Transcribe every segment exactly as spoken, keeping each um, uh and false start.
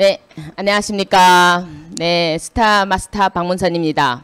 네, 안녕하십니까. 네, 스타 마스터 박문선입니다.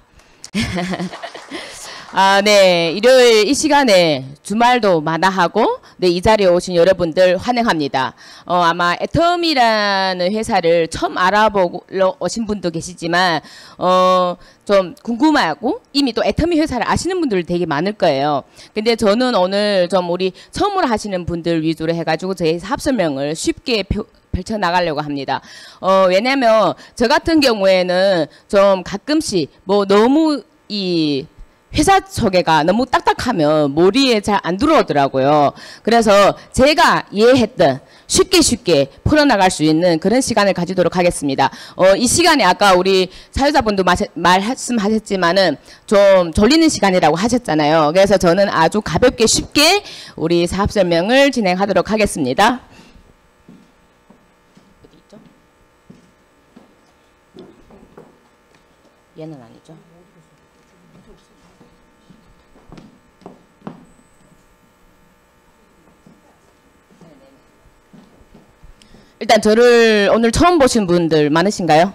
아, 네, 일요일 이 시간에 주말도 마다하고, 네, 이 자리에 오신 여러분들 환영합니다. 어, 아마 애텀이라는 회사를 처음 알아보러 오신 분도 계시지만, 어, 좀 궁금하고, 이미 또 애텀이 회사를 아시는 분들 되게 많을 거예요. 근데 저는 오늘 좀 우리 처음으로 하시는 분들 위주로 해가지고 저희 사업 설명을 쉽게 표, 펼쳐나가려고 합니다. 어, 왜냐면 저 같은 경우에는 좀 가끔씩 뭐 너무 이 회사 소개가 너무 딱딱하면 머리에 잘 안 들어오더라고요. 그래서 제가 이해했던 쉽게 쉽게 풀어나갈 수 있는 그런 시간을 가지도록 하겠습니다. 어, 이 시간에 아까 우리 사회자분도 말씀하셨지만은 좀 졸리는 시간이라고 하셨잖아요. 그래서 저는 아주 가볍게 쉽게 우리 사업 설명을 진행하도록 하겠습니다. 어디 있죠? 얘는 아니죠. 일단 저를 오늘 처음 보신 분들 많으신가요?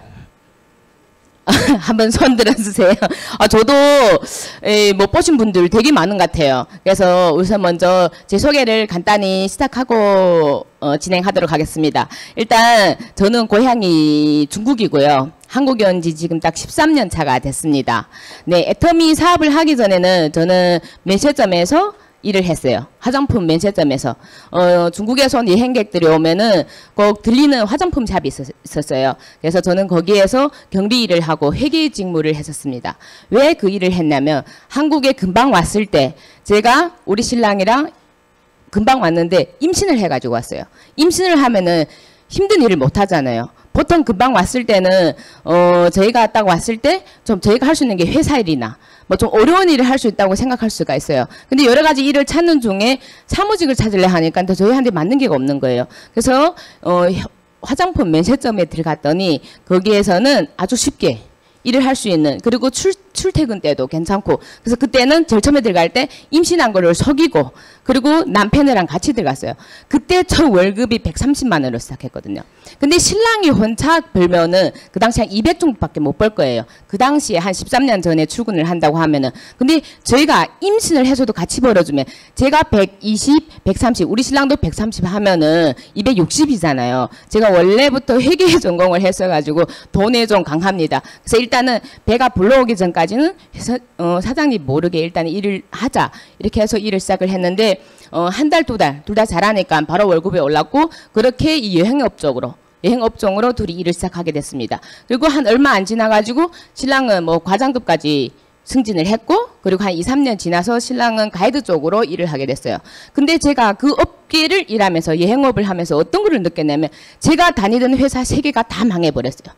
한번 손 들어주세요. 아, 저도 에이, 못 보신 분들 되게 많은 것 같아요. 그래서 우선 먼저 제 소개를 간단히 시작하고 어, 진행하도록 하겠습니다. 일단 저는 고향이 중국이고요. 한국에 온 지 지금 딱 십삼 년 차가 됐습니다. 네, 애터미 사업을 하기 전에는 저는 면세점에서 일을 했어요. 화장품 면세점에서. 어, 중국에서 온 여행객들이 오면은 꼭 들리는 화장품 샵이 있었어요. 그래서 저는 거기에서 경리 일을 하고 회계 직무를 했었습니다. 왜 그 일을 했냐면 한국에 금방 왔을 때 제가 우리 신랑이랑 금방 왔는데 임신을 해가지고 왔어요. 임신을 하면은 힘든 일을 못 하잖아요. 보통 금방 왔을 때는 어, 저희가 딱 왔을 때 좀 저희가 할 수 있는 게 회사 일이나 뭐 좀 어려운 일을 할 수 있다고 생각할 수가 있어요. 근데 여러 가지 일을 찾는 중에 사무직을 찾으려 하니까 또 저희한테 맞는 게 없는 거예요. 그래서 어, 화장품 면세점에 들어갔더니 거기에서는 아주 쉽게 일을 할 수 있는, 그리고 출, 출퇴근 때도 괜찮고, 그래서 그때는 제일 처음에 들어갈 때 임신한 거를 속이고, 그리고 남편이랑 같이 들어갔어요. 그때 저 월급이 백삼십만 원으로 시작했거든요. 근데 신랑이 혼자 벌면은 그 당시 한 이백 정도밖에 못 벌 거예요. 그 당시에 한 십삼 년 전에 출근을 한다고 하면은. 근데 저희가 임신을 해서도 같이 벌어주면 제가 백이십, 백삼십, 우리 신랑도 백삼십 하면은 이백육십이잖아요. 제가 원래부터 회계 전공을 했어가지고 돈에 좀 강합니다. 그래서 일단은 배가 불러오기 전까지는 회사, 어, 사장님 모르게 일단 일을 하자, 이렇게 해서 일을 시작을 했는데 어, 한 달, 두 달, 둘 다 잘하니까 바로 월급이 올랐고, 그렇게 이 여행업 쪽으로 여행업종으로 둘이 일을 시작하게 됐습니다. 그리고 한 얼마 안 지나가지고 신랑은 뭐 과장급까지 승진을 했고, 그리고 한 이, 삼 년 지나서 신랑은 가이드 쪽으로 일을 하게 됐어요. 근데 제가 그 업계를 일하면서 여행업을 하면서 어떤 걸 느꼈냐면 제가 다니던 회사 세 개가 다 망해버렸어요.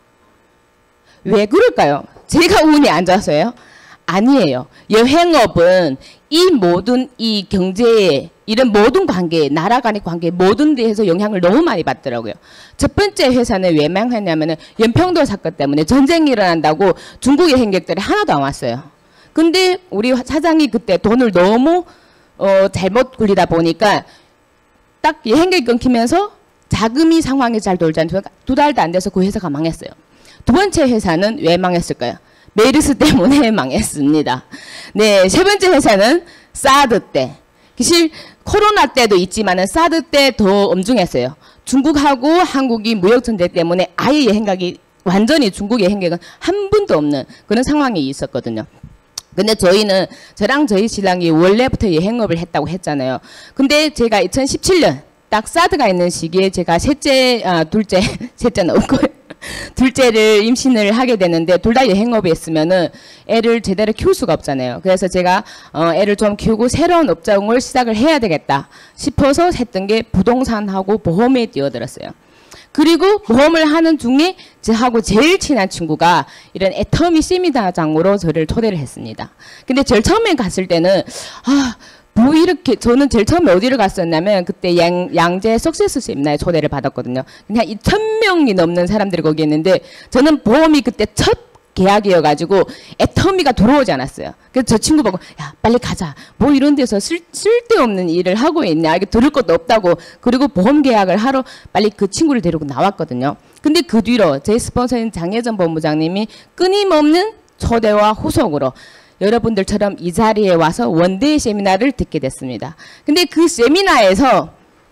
왜 그럴까요? 제가 운이 안 좋아서요? 아니에요. 여행업은 이 모든 이 경제에 이런 모든 관계에, 나라 간의 관계에 모든 데에서 영향을 너무 많이 받더라고요. 첫 번째 회사는 왜 망했냐면은 연평도 사건 때문에 전쟁이 일어난다고 중국 여행객들이 하나도 안 왔어요. 근데 우리 사장이 그때 돈을 너무 어, 잘못 굴리다 보니까 딱 여행객이 끊기면서 자금이 상황이 잘 돌지 않으니까 두 달도 안 돼서 그 회사가 망했어요. 두 번째 회사는 왜 망했을까요? 메르스 때문에 망했습니다. 네, 세 번째 회사는 사드 때. 사실 코로나 때도 있지만은 사드 때 더 엄중했어요. 중국하고 한국이 무역전쟁 때문에 아예 여행객이 완전히 중국 여행객은 한 분도 없는 그런 상황이 있었거든요. 근데 저희는, 저랑 저희 신랑이 원래부터 여행업을 했다고 했잖아요. 근데 제가 이천십칠 년 딱 사드가 있는 시기에 제가 셋째, 아, 둘째, 셋째는 없고요. 둘째를 임신을 하게 되는데 둘 다 여행업에 있으면은 애를 제대로 키울 수가 없잖아요. 그래서 제가 어, 애를 좀 키우고 새로운 업종을 시작을 해야 되겠다 싶어서 했던 게 부동산하고 보험에 뛰어들었어요. 그리고 보험을 하는 중에 저하고 제일 친한 친구가 이런 애터미 세미나장으로 저를 초대를 했습니다. 근데 제일 처음에 갔을 때는 아, 뭐 이렇게, 저는 제일 처음에 어디를 갔었냐면 그때 양, 양재 석세스 세미나에 초대를 받았거든요. 그냥 이천 명이 넘는 사람들이 거기 있는데 저는 보험이 그때 첫 계약이어가지고 애터미가 들어오지 않았어요. 그래서 저 친구 보고 야 빨리 가자. 뭐 이런 데서 쓸, 쓸데없는 일을 하고 있냐. 이게 들을 것도 없다고. 그리고 보험 계약을 하러 빨리 그 친구를 데리고 나왔거든요. 근데 그 뒤로 제 스폰서인 장혜전 본부장님이 끊임없는 초대와 후속으로 여러분들처럼 이 자리에 와서 원데이 세미나를 듣게 됐습니다. 근데 그 세미나에서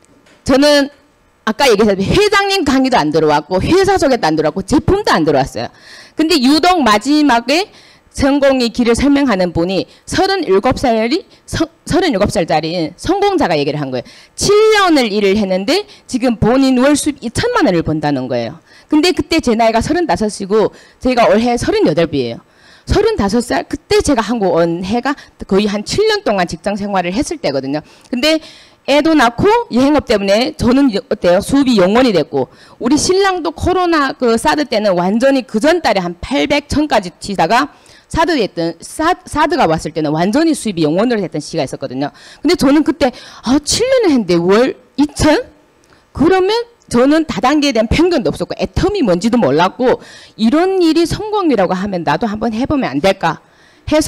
저는 아까 얘기했듯이 회장님 강의도 안 들어왔고 회사 소개도 안 들어왔고 제품도 안 들어왔어요. 근데 유독 마지막에 성공의 길을 설명하는 분이 서른일곱 살이 서른일곱 살짜리 성공자가 얘기를 한 거예요. 칠 년을 일을 했는데 지금 본인 월 수입 이천만 원을 번다는 거예요. 근데 그때 제 나이가 서른다섯이고 제가 올해 서른여덟이에요. 서른다섯 살 그때 제가 한국 온 해가 거의 한 칠 년 동안 직장 생활을 했을 때거든요. 근데 애도 낳고 여행업 때문에 저는 어때요? 수입이 영원이 됐고 우리 신랑도 코로나 그 사드 때는 완전히 그 전 달에 한 팔백, 천까지 튀다가 사드 됐던 사, 사드가 왔을 때는 완전히 수입이 영원으로 됐던 시기가 있었거든요. 근데 저는 그때 아 칠 년을 했는데 월 이천? 그러면 저는 다단계에 대한 편견도 없었고 애텀이 뭔지도 몰랐고 이런 일이 성공이라고 하면 나도 한번 해보면 안 될까 해서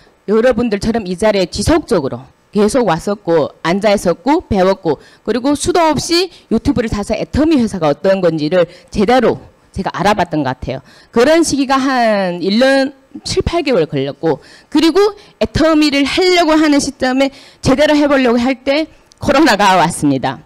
여러분들처럼 이 자리에 지속적으로 계속 왔었고 앉아 있었고 배웠고 그리고 수도 없이 유튜브를 타서 애터미 회사가 어떤 건지를 제대로 제가 알아봤던 것 같아요. 그런 시기가 한 일 년 칠, 팔 개월 걸렸고 그리고 애터미를 하려고 하는 시점에 제대로 해보려고 할 때 코로나가 왔습니다.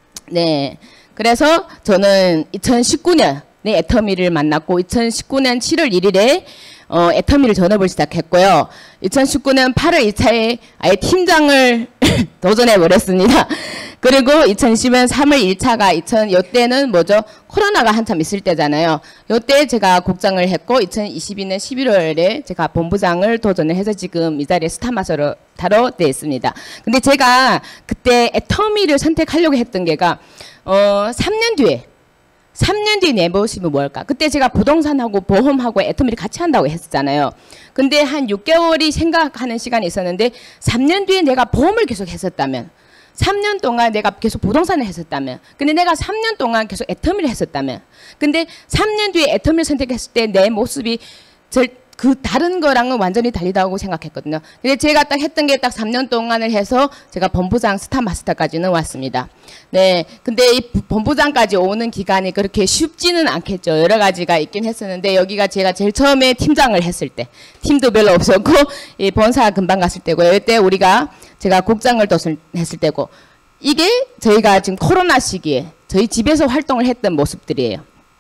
네, 그래서 저는 이천십구 년에 애터미를 만났고 이천십구 년 칠월 일일에 어, 애터미를 전업을 시작했고요. 이천십구 년 팔월 이 차에 아예 팀장을 도전해버렸습니다. 그리고 이천이십 년 삼월 일 차가 이천 요때는 뭐죠? 코로나가 한참 있을 때잖아요. 요때 제가 국장을 했고 이천이십이 년 십일월에 제가 본부장을 도전을 해서 지금 이 자리에 스타마스터로 타로 되어 있습니다. 근데 제가 그때 애터미를 선택하려고 했던 게가 어, 삼 년 뒤에 삼 년 뒤에 내 모습이 뭘까? 그때 제가 부동산하고 보험하고 애터미를 같이 한다고 했었잖아요. 근데 한 육 개월이 생각하는 시간이 있었는데 삼 년 뒤에 내가 보험을 계속 했었다면 삼 년 동안 내가 계속 부동산을 했었다면 근데 내가 삼 년 동안 계속 애터미를 했었다면 근데 삼 년 뒤에 애터미를 선택했을 때 내 모습이 절 그 다른 거랑은 완전히 다르다고 생각했거든요. 근데 제가 딱 했던 게 딱 삼 년 동안을 해서 제가 본부장 스타 마스터까지는 왔습니다. 네, 근데 이 본부장까지 오는 기간이 그렇게 쉽지는 않겠죠. 여러 가지가 있긴 했었는데 여기가 제가 제일 처음에 팀장을 했을 때 팀도 별로 없었고 이 본사 금방 갔을 때고요. 이때 우리가 제가 국장을 했을 때고 이게 저희가 지금 코로나 시기에 저희 집에서 활동을 했던 모습들이에요.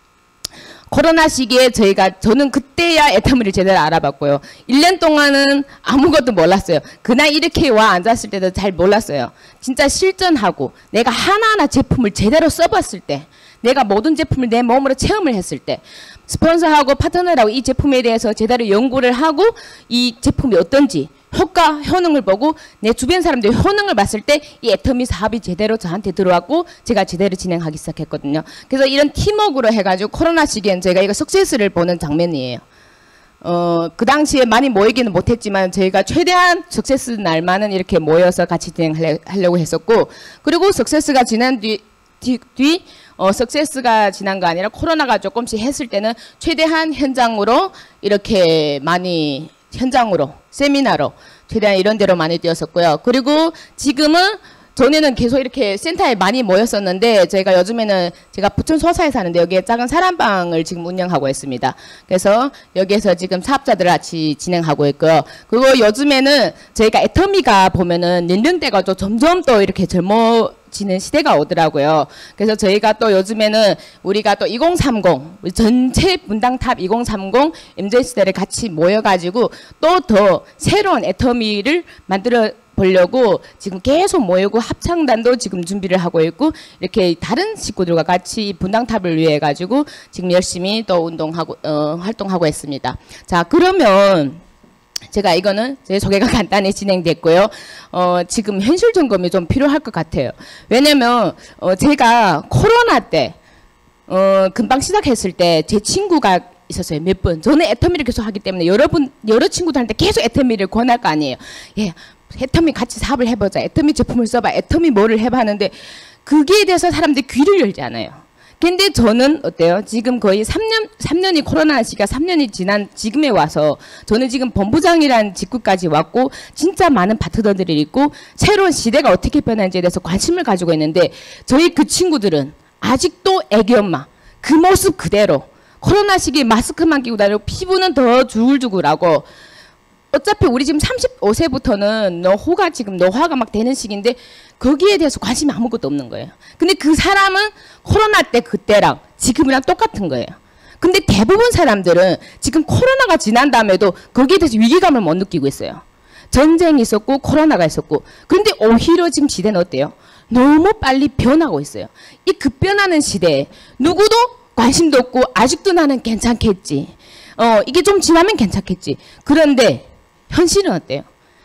코로나 시기에 저희가 저는 그때야 애터미를 제대로 알아봤고요. 일 년 동안은 아무것도 몰랐어요. 그날 이렇게 와 앉았을 때도 잘 몰랐어요. 진짜 실전하고 내가 하나하나 제품을 제대로 써봤을 때 내가 모든 제품을 내 몸으로 체험을 했을 때 스폰서하고 파트너라고 이 제품에 대해서 제대로 연구를 하고 이 제품이 어떤지 효과, 효능을 보고 내 주변 사람들이 효능을 봤을 때 이 애터미 사업이 제대로 저한테 들어왔고 제가 제대로 진행하기 시작했거든요. 그래서 이런 팀워크로 해가지고 코로나 시기엔 저희가 이거 석세스를 보는 장면이에요. 어, 그 당시에 많이 모이기는 못했지만 저희가 최대한 석세스 날만은 이렇게 모여서 같이 진행하려고 했었고 그리고 석세스가 지난 뒤, 뒤, 뒤 어, 석세스가 지난 거 아니라 코로나가 조금씩 했을 때는 최대한 현장으로 이렇게 많이 현장으로 세미나로 최대한 이런 데로 많이 뛰었었고요. 그리고 지금은 전에는 계속 이렇게 센터에 많이 모였었는데 저희가 요즘에는 제가 부천 소사에 사는데 여기에 작은 사람방을 지금 운영하고 있습니다. 그래서 여기에서 지금 사업자들 같이 진행하고 있고요. 그리고 요즘에는 저희가 애터미가 보면은 연령대가 또 점점 또 이렇게 젊어 지는 시대가 오더라고요. 그래서 저희가 또 요즘에는 우리가 또 이공삼공 전체 분당탑 이공삼공 엠지 시대를 같이 모여가지고 또 더 새로운 애터미를 만들어 보려고 지금 계속 모이고 합창단도 지금 준비를 하고 있고 이렇게 다른 식구들과 같이 분당탑을 위해 가지고 지금 열심히 또 운동하고 어, 활동하고 있습니다. 자, 그러면 제가 이거는 제 소개가 간단히 진행됐고요. 어, 지금 현실 점검이 좀 필요할 것 같아요. 왜냐면 어, 제가 코로나 때 어, 금방 시작했을 때 제 친구가 있었어요. 몇 분. 저는 애터미를 계속 하기 때문에 여러분 여러 친구들한테 계속 애터미를 권할 거 아니에요. 예, 애터미 같이 사업을 해보자. 애터미 제품을 써봐. 애터미 뭐를 해봐 하는데 그기에 대해서 사람들이 귀를 열지 않아요. 근데 저는 어때요? 지금 거의 삼 년, 삼 년이 코로나 시기가 삼 년이 지난 지금에 와서 저는 지금 본부장이라는 직급까지 왔고 진짜 많은 파트너들이 있고 새로운 시대가 어떻게 변하는지에 대해서 관심을 가지고 있는데 저희 그 친구들은 아직도 애기 엄마 그 모습 그대로 코로나 시기에 마스크만 끼고 다니고 피부는 더 주글주글하고 어차피 우리 지금 삼십오 세부터는 노후가 지금 노화가 막 되는 시기인데 거기에 대해서 관심이 아무것도 없는 거예요. 근데 그 사람은 코로나 때 그때랑 지금이랑 똑같은 거예요. 근데 대부분 사람들은 지금 코로나가 지난 다음에도 거기에 대해서 위기감을 못 느끼고 있어요. 전쟁이 있었고 코로나가 있었고 그런데 오히려 지금 시대는 어때요? 너무 빨리 변하고 있어요. 이 급변하는 시대에 누구도 관심도 없고 아직도 나는 괜찮겠지. 어 이게 좀 지나면 괜찮겠지. 그런데 현실은 어때요?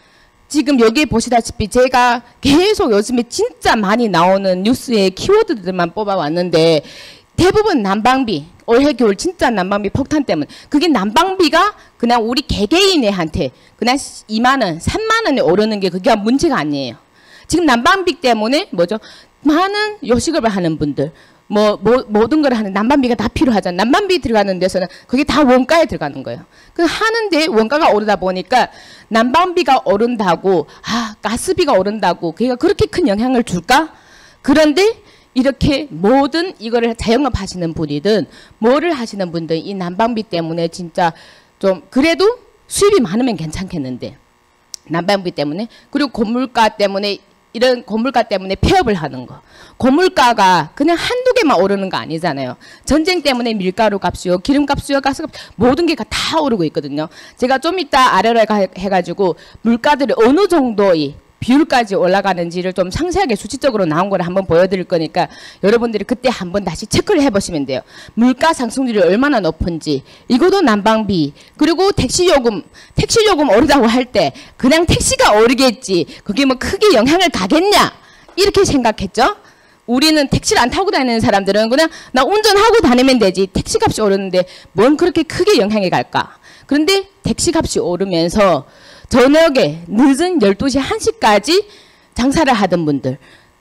지금 여기 보시다시피 제가 계속 요즘에 진짜 많이 나오는 뉴스의 키워드들만 뽑아왔는데 대부분 난방비, 올해 겨울 진짜 난방비 폭탄 때문에 그게 난방비가 그냥 우리 개개인한테 그냥 이만 원, 삼만 원에 오르는 게 그게 문제가 아니에요. 지금 난방비 때문에 뭐죠? 많은 요식업을 하는 분들 뭐, 뭐 모든 걸 하는 난방비가 다 필요하잖아요. 난방비 들어가는 데서는 그게 다 원가에 들어가는 거예요. 그 하는데 원가가 오르다 보니까 난방비가 오른다고 아 가스비가 오른다고 그게 그렇게 큰 영향을 줄까? 그런데 이렇게 모든 이거를 자영업 하시는 분이든 뭐를 하시는 분들 이 난방비 때문에 진짜 좀 그래도 수입이 많으면 괜찮겠는데 난방비 때문에 그리고 고물가 때문에 이런 고물가 때문에 폐업을 하는 거. 고물가가 그냥 한두 개만 오르는 거 아니잖아요. 전쟁 때문에 밀가루 값이요, 기름값이요, 가스값 모든 게 다 오르고 있거든요. 제가 좀 이따 아래로 해가지고 물가들이 어느 정도의 비율까지 올라가는지를 좀 상세하게 수치적으로 나온 걸 한번 보여드릴 거니까 여러분들이 그때 한번 다시 체크를 해보시면 돼요. 물가 상승률이 얼마나 높은지 이것도 난방비 그리고 택시요금 택시요금 오르다고 할 때 그냥 택시가 오르겠지 그게 뭐 크게 영향을 가겠냐 이렇게 생각했죠. 우리는 택시를 안 타고 다니는 사람들은 그냥 나 운전하고 다니면 되지 택시값이 오르는데 뭔 그렇게 크게 영향이 갈까. 그런데 택시값이 오르면서 저녁에 늦은 열두 시 한 시까지 장사를 하던 분들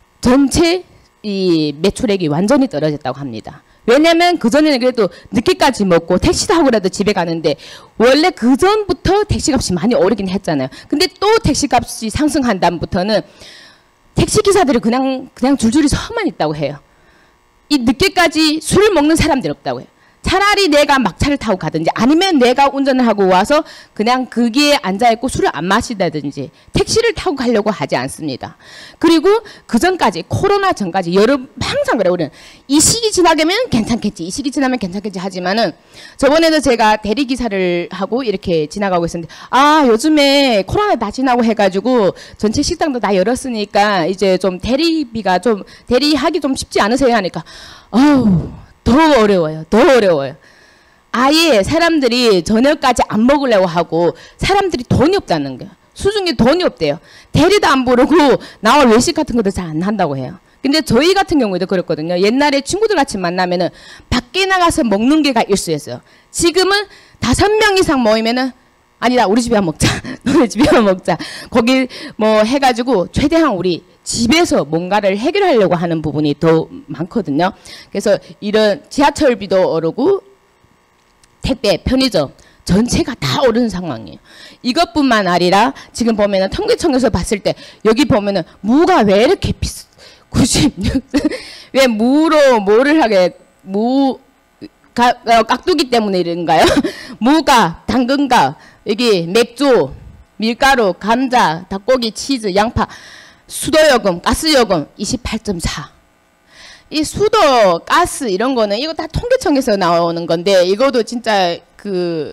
전체 이 매출액이 완전히 떨어졌다고 합니다. 왜냐면 그전에는 그래도 늦게까지 먹고 택시 타고라도 집에 가는데 원래 그전부터 택시값이 많이 오르긴 했잖아요. 근데 또 택시값이 상승한 다음부터는 택시기사들이 그냥 그냥 줄줄이 서만 있다고 해요. 이 늦게까지 술을 먹는 사람들이 없다고 해요. 차라리 내가 막차를 타고 가든지 아니면 내가 운전을 하고 와서 그냥 거기에 앉아있고 술을 안 마시다든지 택시를 타고 가려고 하지 않습니다. 그리고 그 전까지 코로나 전까지 여름 항상 그래요. 우리는 이 시기 지나가면 괜찮겠지 이 시기 지나면 괜찮겠지 하지만은 저번에도 제가 대리기사를 하고 이렇게 지나가고 있었는데 아 요즘에 코로나 다 지나고 해가지고 전체 식당도 다 열었으니까 이제 좀 대리비가 좀 대리하기 좀 쉽지 않으세요 하니까 어우 더 어려워요. 더 어려워요. 아예 사람들이 저녁까지 안 먹으려고 하고 사람들이 돈이 없다는 거예요. 수중에 돈이 없대요. 대리도 안 부르고 나올 외식 같은 것도 잘 안 한다고 해요. 근데 저희 같은 경우에도 그랬거든요. 옛날에 친구들 같이 만나면은 밖에 나가서 먹는 게가 일수였어요. 지금은 다섯 명 이상 모이면은 아니다 우리 집에 한번 먹자. 너네 집에 한번 먹자. 거기 뭐 해가지고 최대한 우리 집에서 뭔가를 해결하려고 하는 부분이 더 많거든요. 그래서 이런 지하철비도 오르고 택배, 편의점 전체가 다 오르는 상황이에요. 이것뿐만 아니라 지금 보면은 통계청에서 봤을 때 여기 보면은 무가 왜 이렇게 비싸? 구십육 왜 무로 뭐를 하게 무 가, 어, 깍두기 때문에 이런가요? 무가 당근가 여기 맥주, 밀가루, 감자, 닭고기, 치즈, 양파 수도요금, 가스요금 이십팔 점 사. 이 수도, 가스 이런 거는 이거 다 통계청에서 나오는 건데 이것도 진짜 그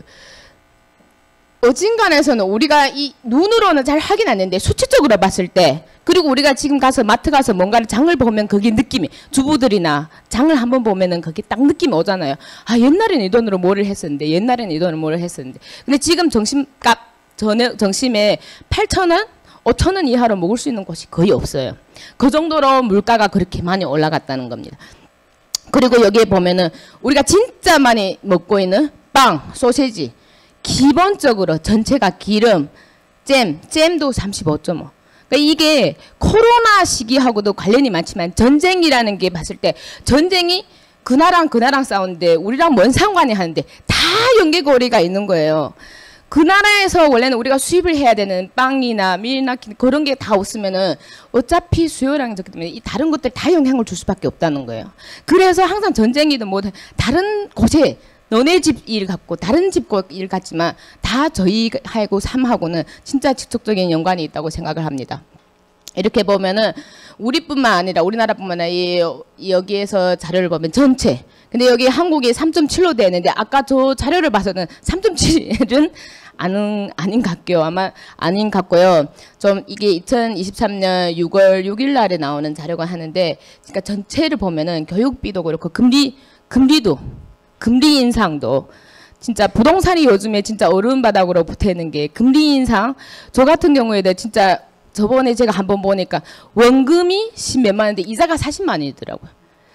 어진간에서는 우리가 이 눈으로는 잘 확인 안 되는데 수치적으로 봤을 때 그리고 우리가 지금 가서 마트 가서 뭔가를 장을 보면 그게 느낌이 주부들이나 장을 한번 보면은 그게 딱 느낌이 오잖아요. 아 옛날에는 이 돈으로 뭐를 했었는데 옛날에는 이 돈으로 뭐를 했었는데 근데 지금 점심값 저녁 점심에 팔천 원 오천 원 이하로 먹을 수 있는 곳이 거의 없어요. 그 정도로 물가가 그렇게 많이 올라갔다는 겁니다. 그리고 여기에 보면은 우리가 진짜 많이 먹고 있는 빵, 소세지 기본적으로 전체가 기름, 잼, 잼도 삼십오 점 오. 그러니까 이게 코로나 시기하고도 관련이 많지만 전쟁이라는 게 봤을 때 전쟁이 그나라랑 그나라랑 싸우는데 우리랑 뭔 상관이 하는데 다 연계고리가 있는 거예요. 그 나라에서 원래는 우리가 수입을 해야 되는 빵이나 밀이나 그런 게 다 없으면은 어차피 수요량이 적기 때문에 이 다른 것들 다 영향을 줄 수밖에 없다는 거예요. 그래서 항상 전쟁이든 뭐 다른 곳에 너네 집 일 같고 다른 집 일 같지만 다 저희하고 삶하고는 진짜 직접적인 연관이 있다고 생각을 합니다. 이렇게 보면은 우리뿐만 아니라 우리나라뿐만 아니라 이, 여기에서 자료를 보면 전체. 근데 여기 한국이 삼 점 칠로 되는데 아까 저 자료를 봐서는 삼 점 칠은 아는 아닌 같고요. 아마 아닌 같고요. 좀 이게 이천이십삼 년 유월 육일 날에 나오는 자료가 하는데, 그러니까 전체를 보면은 교육비도 그렇고 금리 금리도 금리 인상도 진짜 부동산이 요즘에 진짜 얼음 바닥으로 붙어 있는 게 금리 인상. 저 같은 경우에는 진짜 저번에 제가 한번 보니까 원금이 십몇만 원인데 이자가 사십만 원이더라고요.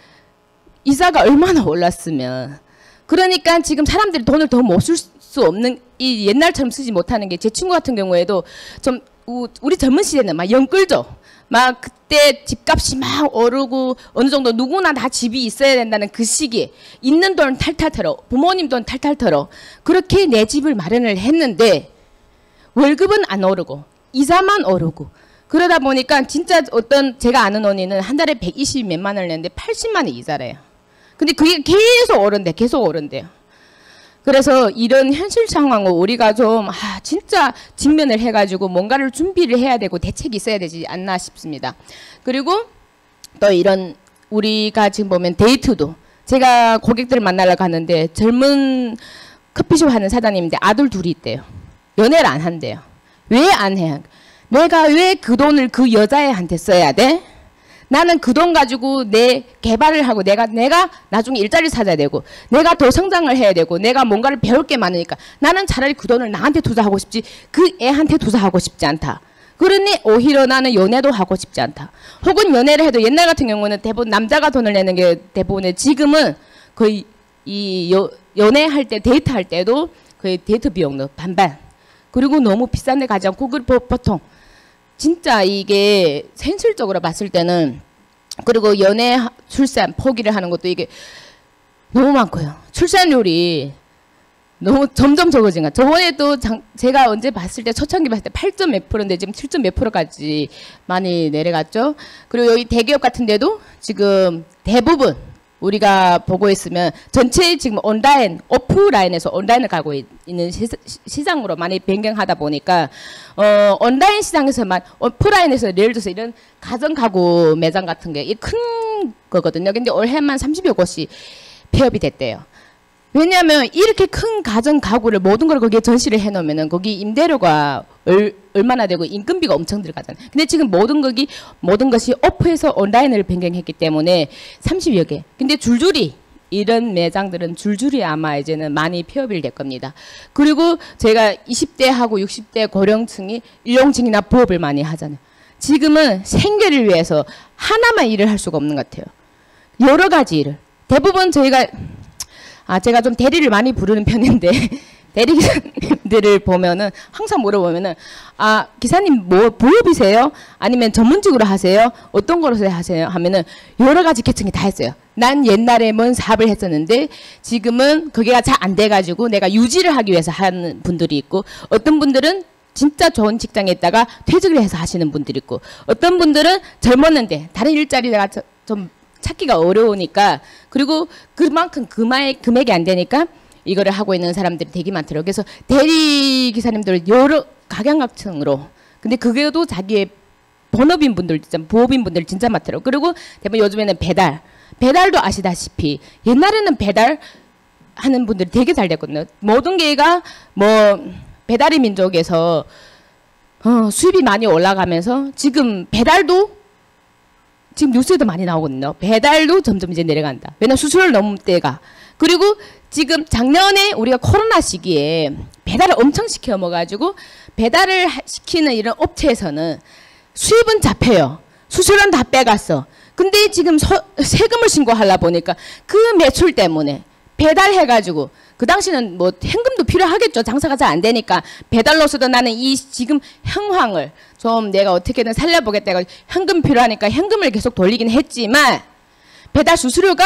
이자가 얼마나 올랐으면. 그러니까 지금 사람들이 돈을 더 못 쓸 수 없는, 이 옛날처럼 쓰지 못하는 게, 제 친구 같은 경우에도 좀 우리 젊은 시대는 막 영끌죠. 막 그때 집값이 막 오르고 어느 정도 누구나 다 집이 있어야 된다는 그 시기에 있는 돈 탈탈 털어, 부모님 돈 탈탈 털어 그렇게 내 집을 마련을 했는데 월급은 안 오르고 이자만 오르고 그러다 보니까 진짜 어떤 제가 아는 언니는 한 달에 백이십 몇만 원을 내는데 팔십만 원 이자래요. 근데 그게 계속 오른대, 계속 오른대요. 그래서 이런 현실 상황을 우리가 좀 아, 진짜 직면을 해가지고 뭔가를 준비를 해야 되고 대책이 있어야 되지 않나 싶습니다. 그리고 또 이런 우리가 지금 보면 데이트도, 제가 고객들을 만나러 가는데 젊은 커피숍 하는 사장님인데 아들 둘이 있대요. 연애를 안 한대요. 왜 안 해요? 내가 왜 그 돈을 그 여자애한테 써야 돼? 나는 그 돈 가지고 내 개발을 하고 내가 내가 나중에 일자리를 찾아야 되고 내가 더 성장을 해야 되고 내가 뭔가를 배울 게 많으니까 나는 차라리 그 돈을 나한테 투자하고 싶지 그 애한테 투자하고 싶지 않다. 그러니 오히려 나는 연애도 하고 싶지 않다. 혹은 연애를 해도 옛날 같은 경우는 대부분 남자가 돈을 내는 게 대부분에, 지금은 거의 이 여, 연애할 때 데이트할 때도 거의 데이트 비용도 반반. 그리고 너무 비싼 데 가지 않고 그 보통 진짜 이게 현실적으로 봤을 때는, 그리고 연애 출산 포기를 하는 것도 이게 너무 많고요. 출산율이 너무 점점 적어진 것. 저번에 또 장, 제가 언제 봤을 때 초창기 봤을 때 팔 점 몇 프로인데 지금 칠 점 몇 프로까지 많이 내려갔죠. 그리고 여기 대기업 같은 데도 지금 대부분 우리가 보고 있으면 전체 지금 온라인, 오프라인에서 온라인을 가고 있는 시장으로 많이 변경하다 보니까 어, 온라인 시장에서만 오프라인에서 예를 들어서 이런 가정 가구 매장 같은 게 큰 거거든요. 근데 올해만 삼십여 곳이 폐업이 됐대요. 왜냐하면 이렇게 큰 가정 가구를 모든 걸 거기에 전시를 해놓으면은 거기 임대료가 얼, 얼마나 되고 인건비가 엄청 들어가잖아요. 근데 지금 모든 거기 모든 것이 오프에서 온라인을 변경했기 때문에 삼십여 개. 근데 줄줄이 이런 매장들은 줄줄이 아마 이제는 많이 폐업이 될 겁니다. 그리고 제가 이십 대하고 육십 대 고령층이 일용직이나 부업을 많이 하잖아요. 지금은 생계를 위해서 하나만 일을 할 수가 없는 것 같아요. 여러 가지 일을. 대부분 저희가 아, 제가 좀 대리를 많이 부르는 편인데, 대리기사님들을 보면은, 항상 물어보면은, 아, 기사님 뭐, 부업이세요? 아니면 전문직으로 하세요? 어떤 거로 하세요? 하면은, 여러 가지 계층이 다 했어요. 난 옛날에 뭔 사업을 했었는데, 지금은 그게 잘 안 돼가지고, 내가 유지를 하기 위해서 하는 분들이 있고, 어떤 분들은 진짜 좋은 직장에 있다가 퇴직을 해서 하시는 분들이 있고, 어떤 분들은 젊었는데, 다른 일자리가 좀, 찾기가 어려우니까, 그리고 그만큼 금액, 금액이 안 되니까 이거를 하고 있는 사람들이 되게 많더라고요. 그래서 대리 기사님들 여러 각양각층으로, 근데 그게도 자기의 본업인 분들, 진짜 부업인 분들 진짜 많더라고요. 그리고 대부분 요즘에는 배달, 배달도 아시다시피 옛날에는 배달 하는 분들이 되게 잘 됐거든요. 모든 게가 뭐 배달의 민족에서 어, 수입이 많이 올라가면서 지금 배달도 지금 뉴스에도 많이 나오거든요. 배달도 점점 이제 내려간다. 왜냐면 수수료를 넘을 때가. 그리고 지금 작년에 우리가 코로나 시기에 배달을 엄청 시켜 먹어가지고 배달을 시키는 이런 업체에서는 수입은 잡혀요. 수수료는 다 빼갔어. 근데 지금 서, 세금을 신고하려 보니까 그 매출 때문에 배달해가지고, 그 당시는 뭐 현금도 필요하겠죠. 장사가 잘 안 되니까 배달로서도 나는 이 지금 현황을 좀 내가 어떻게든 살려보겠다 해서 현금 필요하니까 현금을 계속 돌리긴 했지만 배달 수수료가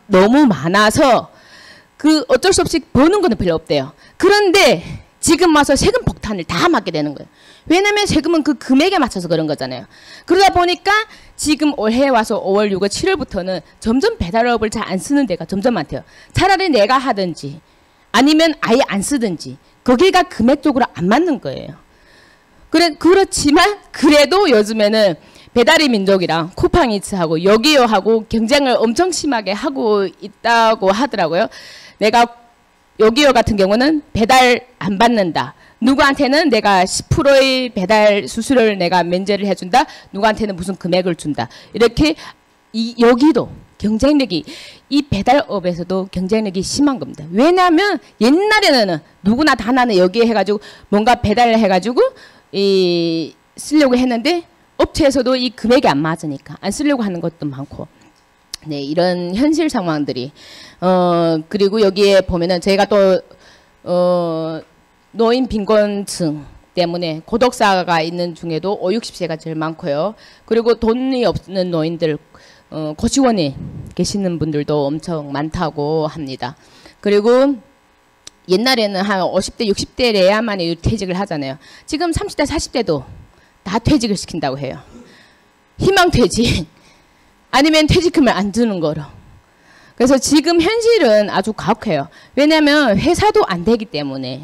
너무 많아서 그 어쩔 수 없이 버는 거는 별로 없대요. 그런데 지금 와서 세금 폭탄을 다 맞게 되는 거예요. 왜냐면 세금은 그 금액에 맞춰서 그런 거잖아요. 그러다 보니까 지금 올해 와서 오월, 유월, 칠월부터는 점점 배달업을 잘 안 쓰는 데가 점점 많대요. 차라리 내가 하든지 아니면 아예 안 쓰든지 거기가 금액적으로 안 맞는 거예요. 그래, 그렇지만 그래도 요즘에는 배달의 민족이랑 쿠팡이츠하고 여기요하고 경쟁을 엄청 심하게 하고 있다고 하더라고요. 내가 여기요 같은 경우는 배달 안 받는다. 누구한테는 내가 십 퍼센트의 배달 수수료를 내가 면제를 해준다. 누구한테는 무슨 금액을 준다. 이렇게 이 여기도 경쟁력이 이 배달업에서도 경쟁력이 심한 겁니다. 왜냐하면 옛날에는 누구나 다 나는 여기에 해가지고 뭔가 배달을 해가지고 이 쓰려고 했는데 업체에서도 이 금액이 안 맞으니까 안 쓰려고 하는 것도 많고. 네, 이런 현실 상황들이 어 그리고 여기에 보면은 저희가 또 어 노인 빈곤층 때문에 고독사가 있는 중에도 오, 육십 세가 제일 많고요. 그리고 돈이 없는 노인들 어 고시원에 계시는 분들도 엄청 많다고 합니다. 그리고 옛날에는 한 오십 대, 육십 대래야만 퇴직을 하잖아요. 지금 삼십 대, 사십 대도 다 퇴직을 시킨다고 해요. 희망퇴직 아니면 퇴직금을 안 주는 거로. 그래서 지금 현실은 아주 가혹해요. 왜냐하면 회사도 안 되기 때문에.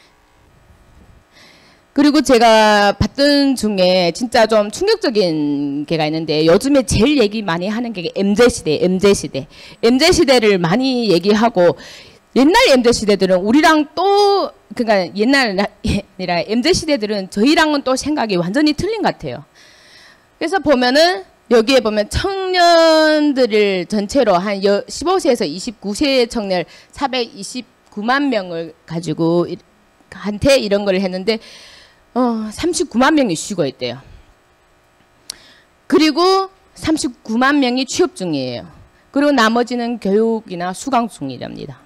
그리고 제가 봤던 중에 진짜 좀 충격적인 게가 있는데 요즘에 제일 얘기 많이 하는 게 엠지시대, 엠지시대. 엠지시대를 많이 얘기하고 옛날 엠지시대들은 우리랑 또 그러니까 옛날 아니라 엠지시대들은 저희랑은 또 생각이 완전히 틀린 것 같아요. 그래서 보면은 여기에 보면 청년들을 전체로 한 십오 세에서 이십구 세 청년 사백이십구만 명을 가지고 한테 이런 걸 했는데 어, 삼십구만 명이 쉬고 있대요. 그리고 삼십구만 명이 취업 중이에요. 그리고 나머지는 교육이나 수강 중이랍니다.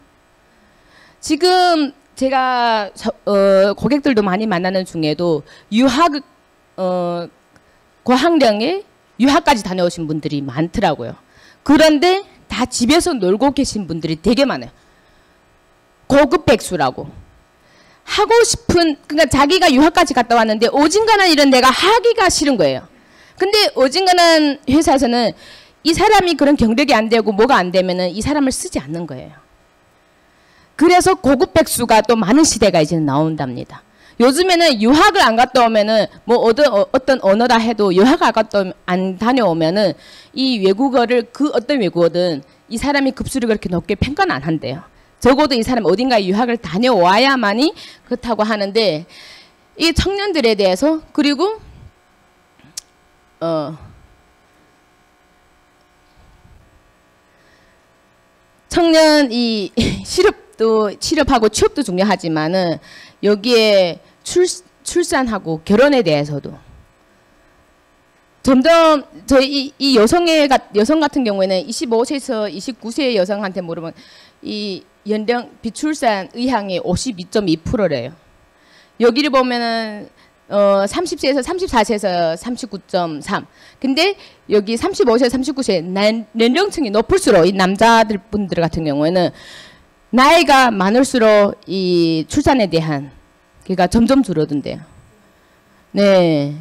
지금 제가 어, 고객들도 많이 만나는 중에도 유학 어, 고학령에 유학까지 다녀오신 분들이 많더라고요. 그런데 다 집에서 놀고 계신 분들이 되게 많아요. 고급 백수라고. 하고 싶은, 그러니까 자기가 유학까지 갔다 왔는데 오진간한 일은 내가 하기가 싫은 거예요. 근데 오진간한 회사에서는 이 사람이 그런 경력이 안 되고 뭐가 안 되면은 이 사람을 쓰지 않는 거예요. 그래서 고급 백수가 또 많은 시대가 이제 나온답니다. 요즘에는 유학을 안 갔다 오면은 뭐 어떤, 어떤 언어다 해도 유학을 안 갔다 오면, 안 다녀오면은 이 외국어를 그 어떤 외국어든 이 사람이 급수를 그렇게 높게 평가는 안 한대요. 적어도 이 사람 어딘가에 유학을 다녀와야만이 그렇다고 하는데 이 청년들에 대해서 그리고 어 청년 이 실업도 실업하고 취업도 중요하지만은 여기에 출, 출산하고 결혼에 대해서도 점점 저희 이, 이 여성의 여성 같은 경우에는 이십오 세에서 이십구 세 여성한테 물으면 이 연령 비출산 의향이 오십이 점 이 퍼센트래요. 여기를 보면은 어 삼십 세에서 삼십사 세에서 삼십구 점 삼. 근데 여기 삼십오 세, 삼십구 세 난, 연령층이 높을수록 이 남자들 분들 같은 경우에는 나이가 많을수록 이 출산에 대한 그러니까 점점 줄어든대요. 네.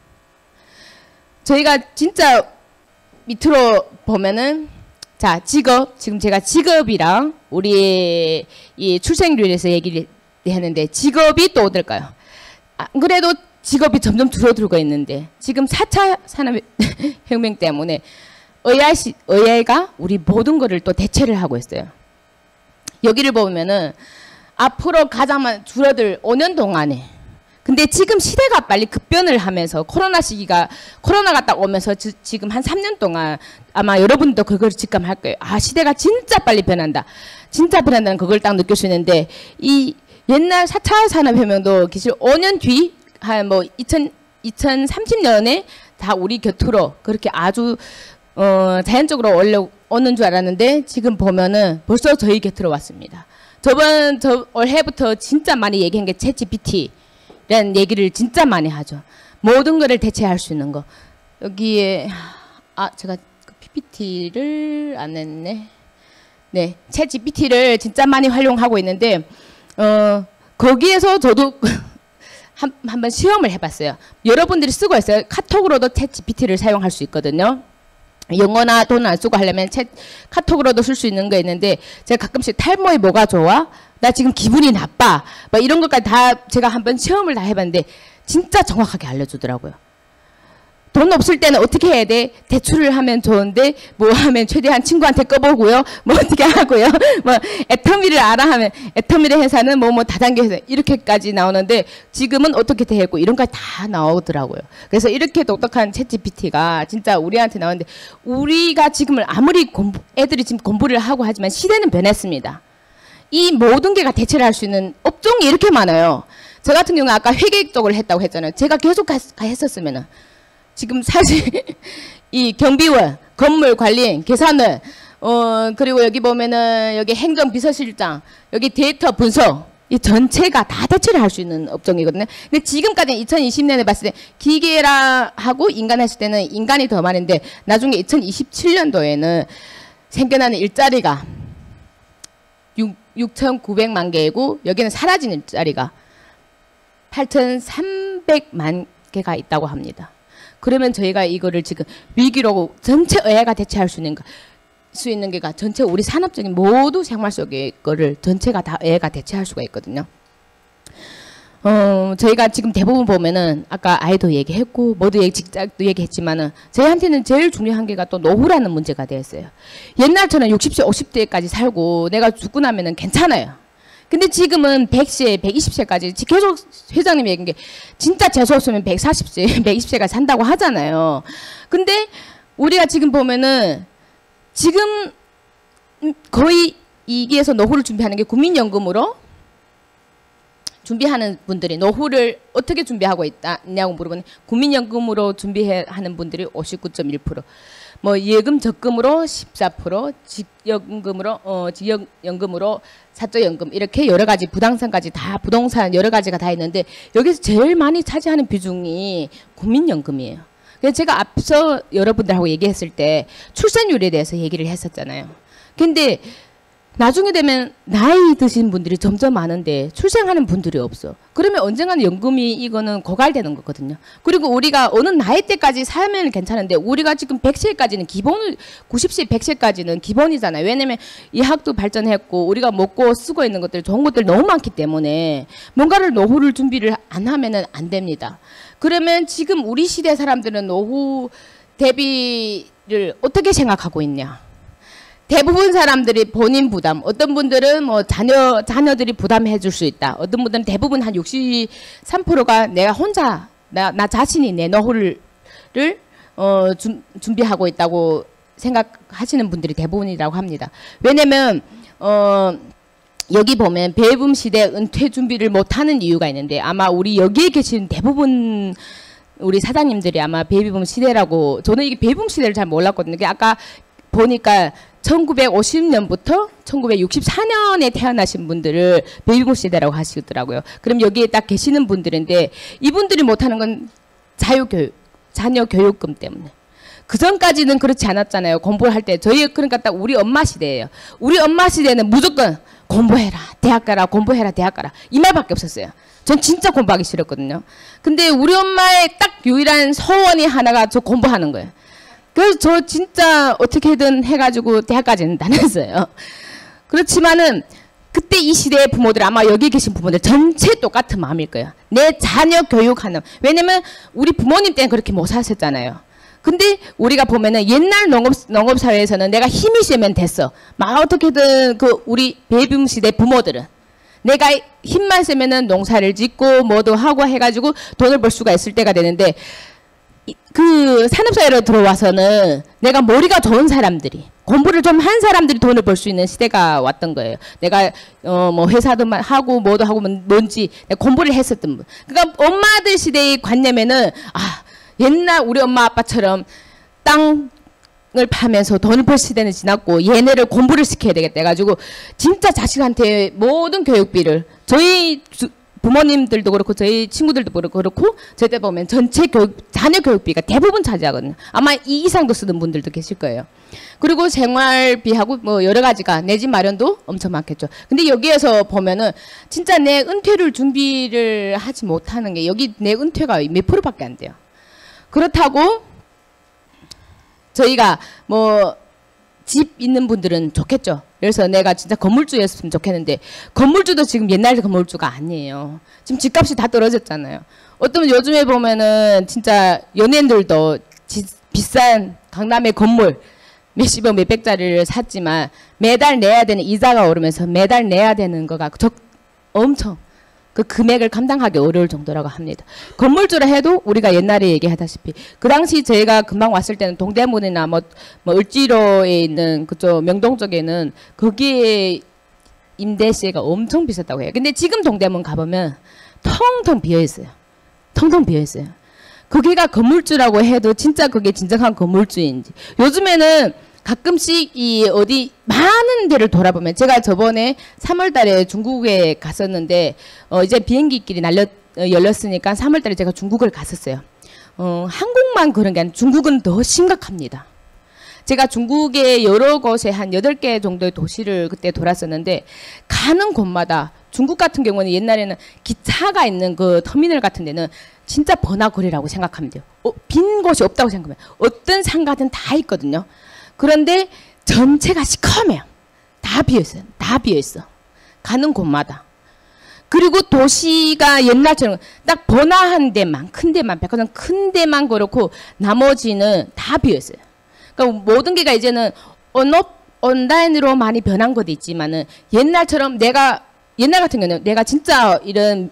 저희가 진짜 밑으로 보면은 자, 직업. 지금 제가 직업이랑 우리 이 출생률에 대해서 얘기를 했는데 직업이 또 어떨까요? 아, 그래도 직업이 점점 줄어들고 있는데 지금 사 차 산업혁명 때문에 에이아이, 에이아이가 우리 모든 거를 또 대체를 하고 있어요. 여기를 보면은 앞으로 가장 줄어들 오 년 동안에 근데 지금 시대가 빨리 급변을 하면서 코로나 시기가 코로나가 딱 오면서 지, 지금 한 삼 년 동안 아마 여러분도 그걸 직감할 거예요. 아 시대가 진짜 빨리 변한다. 진짜 변한다는 그걸 딱 느낄 수 있는데 이 옛날 사 차 산업혁명도 기술 오 년 뒤 한 뭐 이천삼십 년에 다 우리 곁으로 그렇게 아주 어, 자연적으로 올라오는 줄 알았는데 지금 보면은 벌써 저희 곁으로 왔습니다. 저번 저 올해부터 진짜 많이 얘기한 게 챗지피티 라는 얘기를 진짜 많이 하죠. 모든 거를 대체할 수 있는 거. 여기에 아 제가 피피티를 안 했네. 네, 챗 지피티를 진짜 많이 활용하고 있는데 어, 거기에서 저도 한, 한번 시험을 해봤어요. 여러분들이 쓰고 있어요. 카톡으로도 챗 지피티를 사용할 수 있거든요. 영어나 돈 안 쓰고 하려면 챗 카톡으로도 쓸 수 있는 거 있는데 제가 가끔씩 탈모에 뭐가 좋아? 나 지금 기분이 나빠. 막 이런 것까지 다 제가 한번 시험을 다 해봤는데 진짜 정확하게 알려주더라고요. 돈 없을 때는 어떻게 해야 돼? 대출을 하면 좋은데 뭐 하면 최대한 친구한테 꺼보고요. 뭐 어떻게 하고요. 뭐 애터미를 알아 하면 애터미의 회사는 뭐 뭐 다단계 회사 이렇게까지 나오는데 지금은 어떻게 되고 이런 거 다 나오더라고요. 그래서 이렇게 똑똑한 챗 지피티가 진짜 우리한테 나오는데 우리가 지금을 아무리 공부, 애들이 지금 공부를 하고 하지만 시대는 변했습니다. 이 모든 개가 대체를 할 수 있는 업종이 이렇게 많아요. 저 같은 경우는 아까 회계 쪽을 했다고 했잖아요. 제가 계속 가, 가 했었으면은 지금 사실 이 경비원, 건물 관리인, 계산원, 어 그리고 여기 보면은 여기 행정비서실장, 여기 데이터 분석 이 전체가 다 대체를 할 수 있는 업종이거든요. 근데 지금까지 이천이십 년에 봤을 때 기계라 하고 인간 했을 때는 인간이 더 많은데 나중에 이천이십칠 년도에는 생겨나는 일자리가 육천구백만 개이고 여기는 사라진 일자리가 팔천삼백만 개가 있다고 합니다. 그러면 저희가 이거를 지금 위기로 전체 의회가 대체할 수 있는 거, 수 있는 게가 전체 우리 산업적인 모두 생활 속의 거를 전체가 다 의회가 대체할 수가 있거든요. 어, 저희가 지금 대부분 보면은 아까 아이도 얘기했고 모두 얘기, 직장도 얘기했지만은 저희한테는 제일 중요한 게가 또 노후라는 문제가 되었어요. 옛날처럼 육십 세, 오십 대까지 살고 내가 죽고 나면은 괜찮아요. 근데 지금은 백 세, 백이십 세까지 계속 회장님이 얘기한 게 진짜 재수 없으면 백사십 세, 백이십 세가 산다고 하잖아요. 근데 우리가 지금 보면은 지금 거의 이기에서 노후를 준비하는 게 국민연금으로 준비하는 분들이 노후를 어떻게 준비하고 있냐고 물어보는 국민연금으로 준비하는 분들이 오십구 점 일 퍼센트 뭐 예금 적금으로 십사 퍼센트 직연금으로 어 직연금으로 사적연금 이렇게 여러 가지 부동산까지 다 부동산 여러 가지가 다 있는데 여기서 제일 많이 차지하는 비중이 국민연금이에요. 그래서 제가 앞서 여러분들하고 얘기했을 때 출산율에 대해서 얘기를 했었잖아요. 근데 나중에 되면 나이 드신 분들이 점점 많은데 출생하는 분들이 없어. 그러면 언젠가는 연금이 이거는 고갈되는 거거든요. 그리고 우리가 어느 나이 때까지 살면 괜찮은데 우리가 지금 백 세까지는 기본, 구십 세, 백 세까지는 기본이잖아요. 왜냐면 의학도 발전했고 우리가 먹고 쓰고 있는 것들 좋은 것들 너무 많기 때문에 뭔가를 노후를 준비를 안 하면은 안 됩니다. 그러면 지금 우리 시대 사람들은 노후 대비를 어떻게 생각하고 있냐? 대부분 사람들이 본인 부담, 어떤 분들은 뭐 자녀, 자녀들이 부담해 줄 수 있다. 어떤 분들은 대부분 한 육십삼 퍼센트가 내가 혼자, 나, 나 자신이 내 노후를, 어, 준, 준비하고 있다고 생각하시는 분들이 대부분이라고 합니다. 왜냐면, 어, 여기 보면 배움 시대 은퇴 준비를 못 하는 이유가 있는데 아마 우리 여기에 계신 대부분 우리 사장님들이 아마 베이비붐 시대라고 저는 이게 베이비붐 시대를 잘 몰랐거든요. 아까 보니까 천구백오십 년부터 천구백육십사 년에 태어나신 분들을 베이비붐 시대라고 하시더라고요. 그럼 여기에 딱 계시는 분들인데 이분들이 못하는 건 자유교육, 자녀 교육금 때문에. 그 전까지는 그렇지 않았잖아요. 공부를 할 때. 저희 그러니까 딱 우리 엄마 시대예요. 우리 엄마 시대는 무조건 공부해라, 대학 가라, 공부해라, 대학 가라. 이 말밖에 없었어요. 전 진짜 공부하기 싫었거든요. 근데 우리 엄마의 딱 유일한 소원이 하나가 저 공부하는 거예요. 그래서 저 진짜 어떻게든 해가지고 대학까지는 다녔어요. 그렇지만은 그때 이 시대의 부모들 아마 여기 계신 부모들 전체 똑같은 마음일 거예요. 내 자녀 교육하는. 왜냐면 우리 부모님 때는 그렇게 못 사셨잖아요. 근데 우리가 보면은 옛날 농업, 농업사회에서는 내가 힘이 세면 됐어. 막 어떻게든 그 우리 베이비붐 시대 부모들은 내가 힘만 세면은 농사를 짓고 뭐도 하고 해가지고 돈을 벌 수가 있을 때가 되는데 그 산업사회로 들어와서는 내가 머리가 좋은 사람들이 공부를 좀 한 사람들이 돈을 벌 수 있는 시대가 왔던 거예요. 내가 어 뭐 회사도 하고 뭐도 하고 뭔지 공부를 했었던 분. 그러니까 엄마들 시대의 관념에는 아 옛날 우리 엄마 아빠처럼 땅을 파면서 돈을 벌 시대는 지났고 얘네를 공부를 시켜야 되겠다 해가지고 진짜 자식한테 모든 교육비를 저희 주, 부모님들도 그렇고 저희 친구들도 그렇고 저때 보면 전체 교육, 자녀 교육비가 대부분 차지하거든요. 아마 이 이상도 쓰는 분들도 계실 거예요. 그리고 생활비하고 뭐 여러 가지가 내 집 마련도 엄청 많겠죠. 근데 여기에서 보면은 진짜 내 은퇴를 준비를 하지 못하는 게 여기 내 은퇴가 몇 프로밖에 안 돼요. 그렇다고 저희가 뭐 집 있는 분들은 좋겠죠. 그래서 내가 진짜 건물주였으면 좋겠는데 건물주도 지금 옛날 건물주가 아니에요. 지금 집값이 다 떨어졌잖아요. 어떤 요즘에 보면은 진짜 연예인들도 지, 비싼 강남의 건물 몇십억 몇백짜리를 샀지만 매달 내야 되는 이자가 오르면서 매달 내야 되는 거가 적, 엄청 그 금액을 감당하기 어려울 정도라고 합니다. 건물주라 해도 우리가 옛날에 얘기하다시피 그 당시 저희가 금방 왔을 때는 동대문이나 뭐, 뭐 을지로에 있는 그쪽 명동 쪽에는 거기에 임대세가 엄청 비쌌다고 해요. 근데 지금 동대문 가보면 텅텅 비어있어요. 텅텅 비어있어요. 거기가 건물주라고 해도 진짜 그게 진정한 건물주인지. 요즘에는 가끔씩 이 어디 많은 데를 돌아보면 제가 저번에 삼월 달에 중국에 갔었는데 어 이제 비행기길이 날렸, 어, 열렸으니까 삼월 달에 제가 중국을 갔었어요. 어 한국만 그런 게 아니라 중국은 더 심각합니다. 제가 중국의 여러 곳에 한 여덟 개 정도의 도시를 그때 돌았었는데 가는 곳마다 중국 같은 경우는 옛날에는 기차가 있는 그 터미널 같은 데는 진짜 번화거리라고 생각하면 돼요. 어, 빈 곳이 없다고 생각하면 어떤 상가든 다 있거든요. 그런데 전체가 시커매요. 다 비어있어요. 다 비어있어. 가는 곳마다. 그리고 도시가 옛날처럼 딱 번화한 데만, 큰 데만, 백화점 큰 데만 그렇고 나머지는 다 비어있어요. 그러니까 모든 게가 이제는 온업, 온라인으로 많이 변한 것도 있지만은 옛날처럼 내가, 옛날 같은 경우는 내가 진짜 이런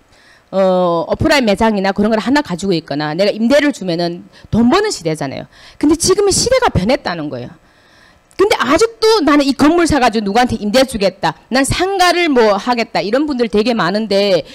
어, 오프라인 매장이나 그런 걸 하나 가지고 있거나 내가 임대를 주면은 돈 버는 시대잖아요. 근데 지금은 시대가 변했다는 거예요. 근데 아직도 나는 이 건물 사가지고 누구한테 임대 주겠다. 난 상가를 뭐 하겠다. 이런 분들 되게 많은데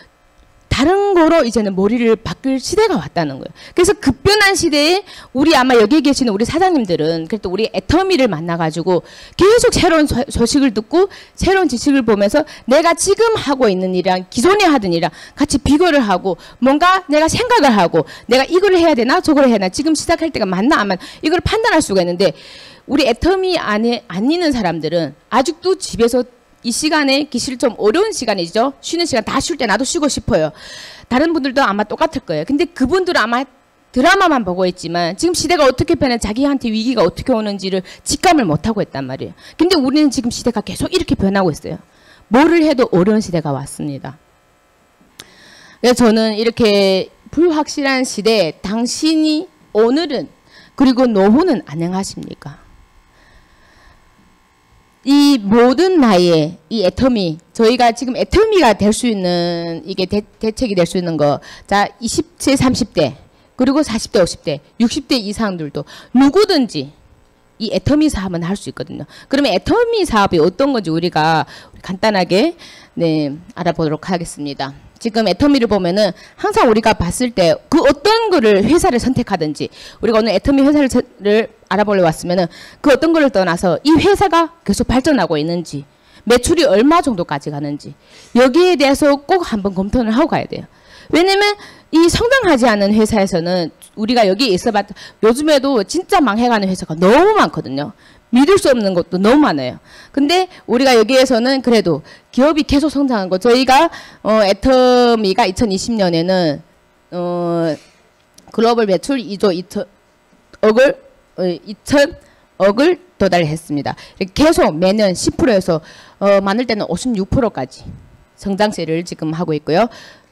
다른 거로 이제는 머리를 바꿀 시대가 왔다는 거예요. 그래서 급변한 시대에 우리 아마 여기 계시는 우리 사장님들은 그래도 우리 애터미를 만나가지고 계속 새로운 소, 소식을 듣고 새로운 지식을 보면서 내가 지금 하고 있는 일이랑 기존에 하던 일이랑 같이 비교를 하고 뭔가 내가 생각을 하고 내가 이걸 해야 되나 저걸 해야 되나 지금 시작할 때가 맞나 안 맞나 이걸 판단할 수가 있는데 우리 애터미 안에 안 있는 사람들은 아직도 집에서 이 시간에 기실 좀 어려운 시간이죠. 쉬는 시간 다 쉴 때 나도 쉬고 싶어요. 다른 분들도 아마 똑같을 거예요. 근데 그분들은 아마 드라마만 보고 있지만 지금 시대가 어떻게 변해 자기한테 위기가 어떻게 오는지를 직감을 못하고 있단 말이에요. 근데 우리는 지금 시대가 계속 이렇게 변하고 있어요. 뭐를 해도 어려운 시대가 왔습니다. 그래서 저는 이렇게 불확실한 시대에 당신이 오늘은 그리고 노후는 안녕하십니까? 이 모든 나이에 이 애터미 저희가 지금 애터미가 될 수 있는 이게 대, 대책이 될 수 있는 거 자 이십 대 삼십 대 그리고 사십 대 오십 대 육십 대 이상들도 누구든지 이 애터미 사업은 할 수 있거든요. 그러면 애터미 사업이 어떤 건지 우리가 간단하게 네 알아보도록 하겠습니다. 지금 애터미를 보면은 항상 우리가 봤을 때 그 어떤 거를 회사를 선택하든지 우리가 오늘 애터미 회사를 알아보려 왔으면은 그 어떤 거를 떠나서 이 회사가 계속 발전하고 있는지 매출이 얼마 정도까지 가는지 여기에 대해서 꼭 한번 검토를 하고 가야 돼요. 왜냐면 이 성장하지 않은 회사에서는 우리가 여기에 있어봤자 요즘에도 진짜 망해가는 회사가 너무 많거든요. 믿을 수 없는 것도 너무 많아요. 근데 우리가 여기에서는 그래도 기업이 계속 성장한 거 저희가 어, 애터미가 이천이십 년에는 어, 글로벌 매출 이조 이천억을 어, 이천억을 도달했습니다. 계속 매년 십 퍼센트에서 어, 많을 때는 오십육 퍼센트까지 성장세를 지금 하고 있고요.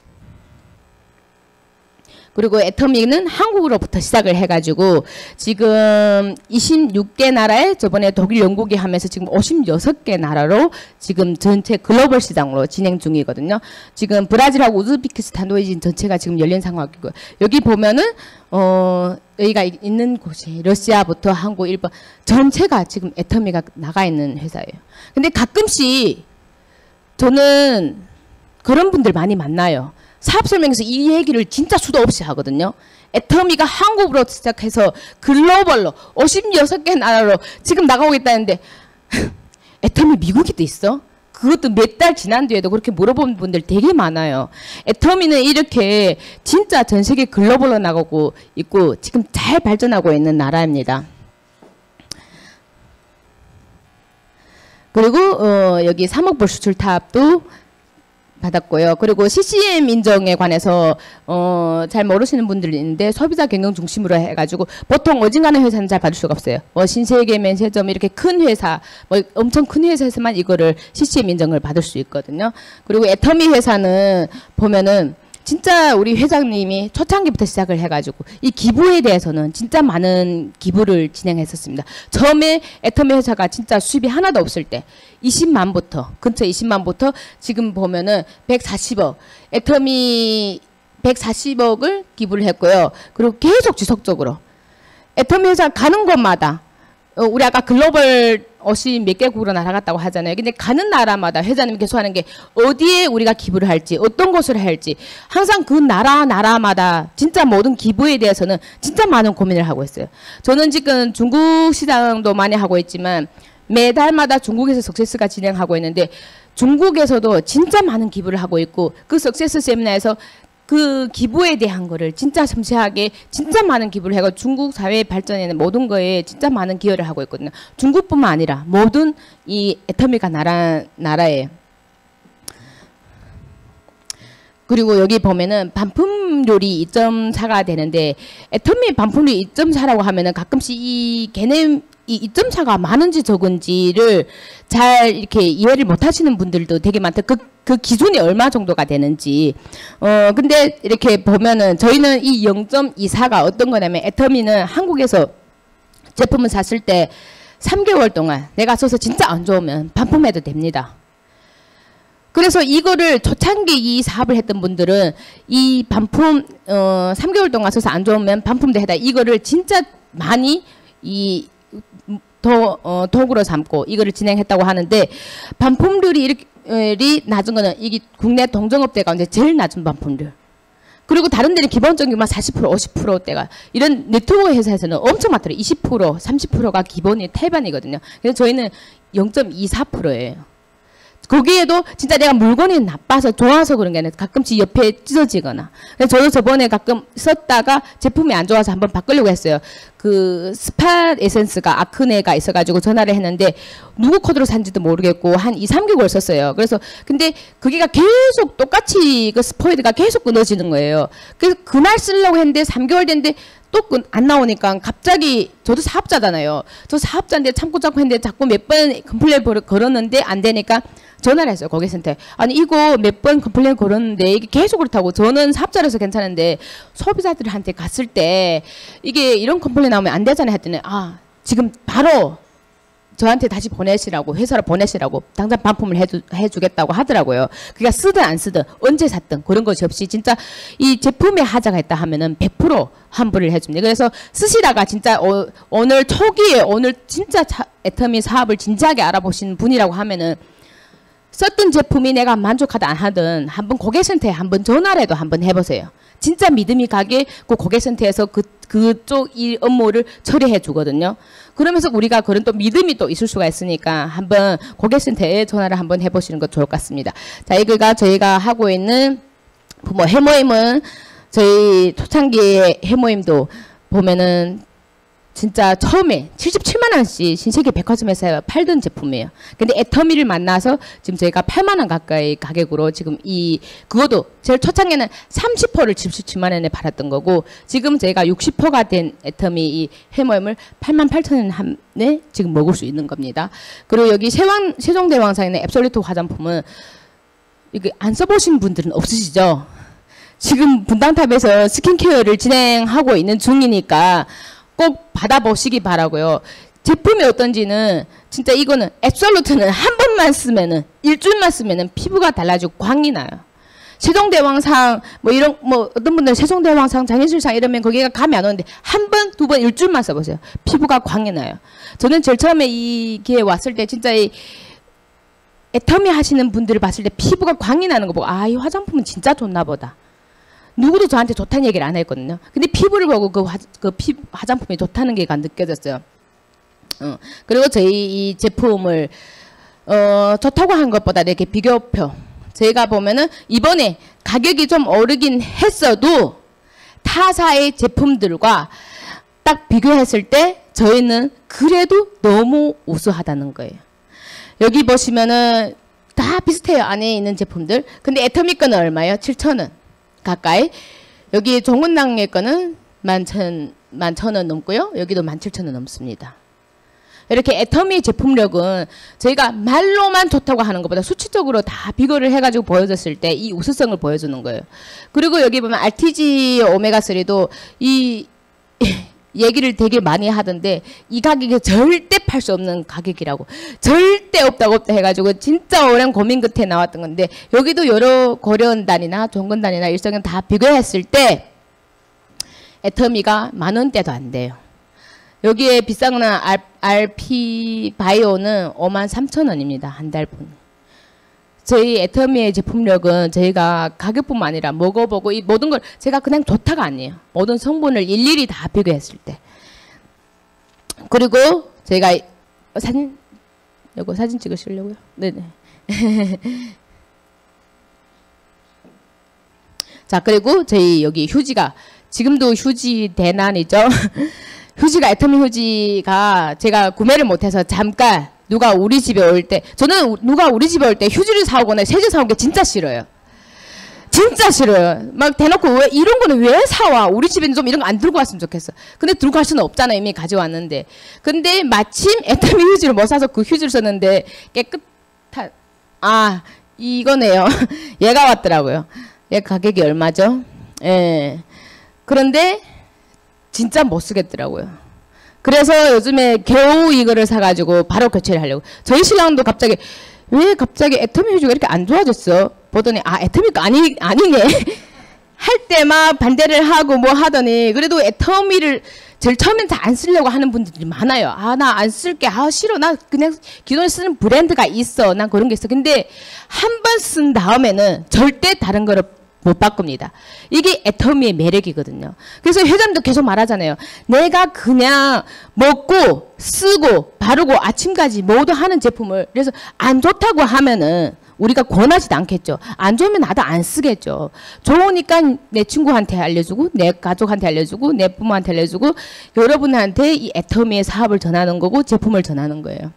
그리고 애터미는 한국으로부터 시작을 해가지고 지금 이십육 개 나라에 저번에 독일, 영국이 하면서 지금 오십육 개 나라로 지금 전체 글로벌 시장으로 진행 중이거든요. 지금 브라질하고 우즈베키스탄 지금 전체가 지금 열린 상황이고요. 여기 보면은 어 여기가 있는 곳이 러시아부터 한국, 일본 전체가 지금 애터미가 나가 있는 회사예요. 근데 가끔씩 저는 그런 분들 많이 만나요. 사업 설명에서 이 얘기를 진짜 수도 없이 하거든요. 애터미가 한국으로 시작해서 글로벌로 오십육 개 나라로 지금 나가고 있다는데 애터미 미국에도 있어? 그것도 몇 달 지난 뒤에도 그렇게 물어본 분들 되게 많아요. 애터미는 이렇게 진짜 전 세계 글로벌로 나가고 있고 지금 잘 발전하고 있는 나라입니다. 그리고 어, 여기 삼억 불 수출 타합도 받았고요. 그리고 씨씨엠 인정에 관해서 어, 잘 모르시는 분들이 있는데 소비자 경영 중심으로 해가지고 보통 어진간한 회사는 잘 받을 수가 없어요. 뭐 신세계, 면세점 이렇게 큰 회사, 뭐 엄청 큰 회사에서만 이거를 씨씨엠 인정을 받을 수 있거든요. 그리고 애터미 회사는 보면은 진짜 우리 회장님이 초창기부터 시작을 해가지고 이 기부에 대해서는 진짜 많은 기부를 진행했었습니다. 처음에 애터미 회사가 진짜 수입이 하나도 없을 때 이십만부터 근처 이십만부터 지금 보면은 백사십억 애터미 백사십억을 기부를 했고요. 그리고 계속 지속적으로 애터미 회사 가는 곳마다 어, 우리 아까 글로벌 어시 몇 개국으로 날아갔다고 하잖아요. 근데 가는 나라마다 회장님이 계속 하는 게 어디에 우리가 기부를 할지 어떤 곳을 할지 항상 그 나라 나라마다 진짜 모든 기부에 대해서는 진짜 많은 고민을 하고 있어요. 저는 지금 중국 시장도 많이 하고 있지만 매달마다 중국에서 석세스가 진행하고 있는데 중국에서도 진짜 많은 기부를 하고 있고 그 석세스 세미나에서 그 기부에 대한 거를 진짜 섬세하게 진짜 많은 기부를 해가 중국 사회 발전에는 모든 거에 진짜 많은 기여를 하고 있거든요. 중국뿐만 아니라 모든 이 애터미가 나라, 나라에. 그리고 여기 보면은 반품률이 이 점 사가 되는데 애터미 반품률이 이 점 사라고 하면은 가끔씩 이 걔네 이 이 점 사가 많은지 적은지를 잘 이렇게 이해를 못 하시는 분들도 되게 많다. 그, 그 기준이 얼마 정도가 되는지. 어, 근데 이렇게 보면은 저희는 이 영 점 이사가 어떤 거냐면 애터미는 한국에서 제품을 샀을 때 삼 개월 동안 내가 써서 진짜 안 좋으면 반품해도 됩니다. 그래서 이거를 초창기 이 사업을 했던 분들은 이 반품, 어, 삼 개월 동안 써서 안 좋으면 반품도 해다. 이거를 진짜 많이 이 도, 어, 도구로 삼고 이거를 진행했다고 하는데 반품률이 이렇게 낮은 거는 이게 국내 동종업체 가운데 제일 낮은 반품률. 그리고 다른 데는 기본적인 사십 퍼센트, 오십 퍼센트대가 이런 네트워크 회사에서는 엄청 많더라고요. 이십 퍼센트, 삼십 퍼센트가 기본이 태반이거든요. 그래서 저희는 영 점 이사 퍼센트예요. 거기에도 진짜 내가 물건이 나빠서 좋아서 그런 게 아니라 가끔씩 옆에 찢어지거나. 그래서 저도 저번에 가끔 썼다가 제품이 안 좋아서 한번 바꾸려고 했어요. 그 스팟 에센스가 아크네가 있어가지고 전화를 했는데 누구 코드로 산지도 모르겠고 한 이, 삼 개월 썼어요. 그래서 근데 그게가 계속 똑같이 그 스포이드가 계속 끊어지는 거예요. 그래서 그날 쓰려고 했는데 삼 개월 됐는데 또 안 나오니까 갑자기 저도 사업자잖아요. 저 사업자인데 참고 참고 했는데 자꾸 몇 번 컴플레인 걸었는데 안 되니까 전화를 했어요. 고객센터에. 아니 이거 몇 번 컴플레인 걸었는데 이게 계속 그렇다고. 저는 사업자라서 괜찮은데 소비자들한테 갔을 때 이게 이런 컴플레인 나오면 안 되잖아요 했더니 아 지금 바로 저한테 다시 보내시라고 회사로 보내시라고 당장 반품을 해주, 해주겠다고 하더라고요. 그러니까 쓰든 안 쓰든 언제 샀든 그런 것이 없이 진짜 이 제품에 하자가 있다 하면은 백 퍼센트 환불을 해줍니다. 그래서 쓰시다가 진짜 어, 오늘 초기에 오늘 진짜 차, 애터미 사업을 진지하게 알아보신 분이라고 하면은 썼던 제품이 내가 만족하다 안 하든 한번 고객센터에 한번 전화라도 한번 해보세요. 진짜 믿음이 가게 그 고객센터에서 그, 그쪽 이 업무를 처리해 주거든요. 그러면서 우리가 그런 또 믿음이 또 있을 수가 있으니까 한번 고객센터에 전화를 한번 해보시는 것 좋을 것 같습니다. 자, 이거가 저희가 하고 있는 부모 해모임은 저희 초창기의 해모임도 보면은 진짜 처음에 칠십칠만 원씩 신세계 백화점에서 팔던 제품이에요. 근데 애터미를 만나서 지금 저희가 팔만 원 가까이 가격으로 지금 이 그것도 제일 초창기에는 삼십 퍼센트를 칠십칠만 원에 팔았던 거고 지금 저희가 육십 퍼센트가 된 애터미 이 해모임을 팔만 팔천 원에 지금 먹을 수 있는 겁니다. 그리고 여기 세왕, 세종대왕상에 있는 앱솔루트 화장품은 이게 안 써보신 분들은 없으시죠? 지금 분당탑에서 스킨케어를 진행하고 있는 중이니까 꼭 받아보시기 바라고요. 제품이 어떤지는 진짜 이거는 앱솔루트는 한 번만 쓰면은 일주일만 쓰면은 피부가 달라지고 광이 나요. 세종대왕상 뭐 이런 뭐 어떤 분들은 세종대왕상 장인술상 이러면 거기가 감이 안 오는데 한 번, 두 번 일주일만 써보세요. 피부가 광이 나요. 저는 제일 처음에 이 기회 왔을 때 진짜 이 애터미 하시는 분들을 봤을 때 피부가 광이 나는 거 보고 아, 이 화장품은 진짜 좋나 보다. 누구도 저한테 좋다는 얘기를 안 했거든요. 근데 피부를 보고 그, 화, 그 피, 화장품이 좋다는 게 느껴졌어요. 어. 그리고 저희 이 제품을 어, 좋다고 한 것보다 이렇게 비교표. 저희가 보면은 이번에 가격이 좀 오르긴 했어도 타사의 제품들과 딱 비교했을 때 저희는 그래도 너무 우수하다는 거예요. 여기 보시면은 다 비슷해요. 안에 있는 제품들. 근데 애터미 거는 얼마예요? 칠천 원 가까이. 여기 종근당의 거는 만 천 원 넘고요. 여기도 만 칠천 원 넘습니다. 이렇게 애터미 제품력은 저희가 말로만 좋다고 하는 것보다 수치적으로 다 비교를 해가지고 보여줬을 때 이 우수성을 보여주는 거예요. 그리고 여기 보면 알티지 오메가삼도 이 얘기를 되게 많이 하던데 이 가격이 절대 팔 수 없는 가격이라고. 절대 없다고 없다 해가지고 진짜 오랜 고민 끝에 나왔던 건데 여기도 여러 고려은단이나 종근단이나 일성은 다 비교했을 때 애터미가 만 원대도 안 돼요. 여기에 비싼 거는 알피 바이오는 오만 삼천 원입니다. 한 달분. 저희 애터미의 제품력은 저희가 가격뿐만 아니라 먹어보고 이 모든 걸 제가 그냥 좋다가 아니에요. 모든 성분을 일일이 다 비교했을 때. 그리고 저희가 사진, 이거 사진 찍으시려고요? 네네. 자, 그리고 저희 여기 휴지가 지금도 휴지 대난이죠. 휴지가 애터미 휴지가 제가 구매를 못해서 잠깐 누가 우리 집에 올 때 저는 누가 우리 집에 올 때 휴지를 사오거나 세제 사온 게 진짜 싫어요. 진짜 싫어요. 막 대놓고 왜 이런 거는 왜 사와? 우리 집에는 좀 이런 거 안 들고 왔으면 좋겠어. 근데 들고 갈 수는 없잖아. 이미 가져왔는데. 근데 마침 애터미 휴지를 못 사서 그 휴지를 썼는데 깨끗한 아 이거네요. 얘가 왔더라고요. 얘 가격이 얼마죠? 예. 그런데 진짜 못 쓰겠더라고요. 그래서 요즘에 겨우 이거를 사가지고 바로 교체를 하려고. 저희 신랑도 갑자기 왜 갑자기 애터미 휴지가 이렇게 안 좋아졌어? 보더니 아 애터미가 아니, 아니네. 할 때만 반대를 하고 뭐 하더니 그래도 애터미를 제일 처음엔 다 안 쓰려고 하는 분들이 많아요. 아 나 안 쓸게. 아 싫어. 나 그냥 기존에 쓰는 브랜드가 있어. 난 그런 게 있어. 근데 한 번 쓴 다음에는 절대 다른 거를 못 바꿉니다. 이게 애터미의 매력이거든요. 그래서 회장님도 계속 말하잖아요. 내가 그냥 먹고 쓰고 바르고 아침까지 모두 하는 제품을 그래서 안 좋다고 하면은 우리가 권하지도 않겠죠. 안 좋으면 나도 안 쓰겠죠. 좋으니까 내 친구한테 알려주고 내 가족한테 알려주고 내 부모한테 알려주고 여러분한테 이 애터미의 사업을 전하는 거고 제품을 전하는 거예요.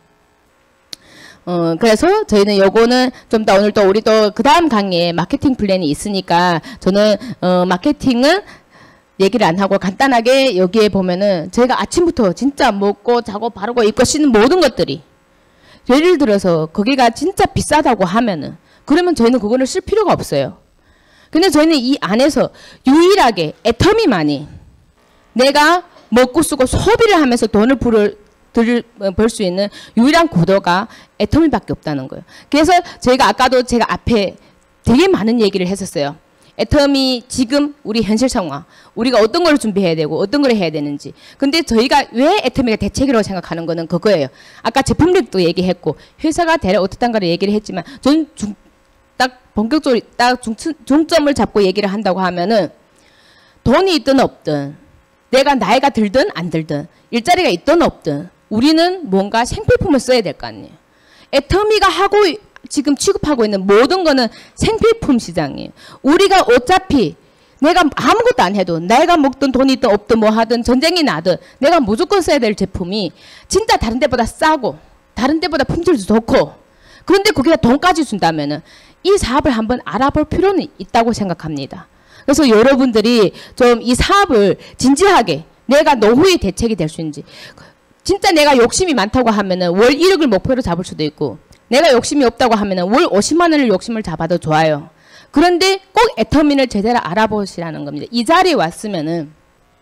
어, 그래서 저희는 요거는 좀 더 오늘 또 우리 또 그 다음 강의에 마케팅 플랜이 있으니까 저는 어, 마케팅은 얘기를 안 하고 간단하게 여기에 보면은 저희가 아침부터 진짜 먹고 자고 바르고 입고 씻는 모든 것들이 예를 들어서 거기가 진짜 비싸다고 하면은 그러면 저희는 그거를 쓸 필요가 없어요. 근데 저희는 이 안에서 유일하게 애터미만이 내가 먹고 쓰고 소비를 하면서 돈을 벌을 벌 수 있는 유일한 구도가 애터미밖에 없다는 거예요. 그래서 저희가 아까도 제가 앞에 되게 많은 얘기를 했었어요. 애터미 지금 우리 현실 상황, 우리가 어떤 걸 준비해야 되고 어떤 걸 해야 되는지. 근데 저희가 왜 애터미가 대책이라고 생각하는 거는 그거예요. 아까 제품력도 얘기했고 회사가 대략 어떻단가를 얘기를 했지만 저는 중, 딱 본격적으로 딱 중, 중점을 잡고 얘기를 한다고 하면은 돈이 있든 없든 내가 나이가 들든 안 들든 일자리가 있든 없든 우리는 뭔가 생필품을 써야 될 거 아니에요. 애터미가 하고 지금 취급하고 있는 모든 거는 생필품 시장이에요. 우리가 어차피 내가 아무것도 안 해도 내가 먹든 돈이 있든 없든 뭐 하든 전쟁이 나든 내가 무조건 써야 될 제품이 진짜 다른 데보다 싸고 다른 데보다 품질도 좋고 그런데 거기다 돈까지 준다면은 이 사업을 한번 알아볼 필요는 있다고 생각합니다. 그래서 여러분들이 좀 이 사업을 진지하게 내가 노후의 대책이 될 수 있는지 진짜 내가 욕심이 많다고 하면은 월 일억을 목표로 잡을 수도 있고 내가 욕심이 없다고 하면은 월 오십만 원을 욕심을 잡아도 좋아요. 그런데 꼭 애터미를 제대로 알아보시라는 겁니다. 이 자리에 왔으면은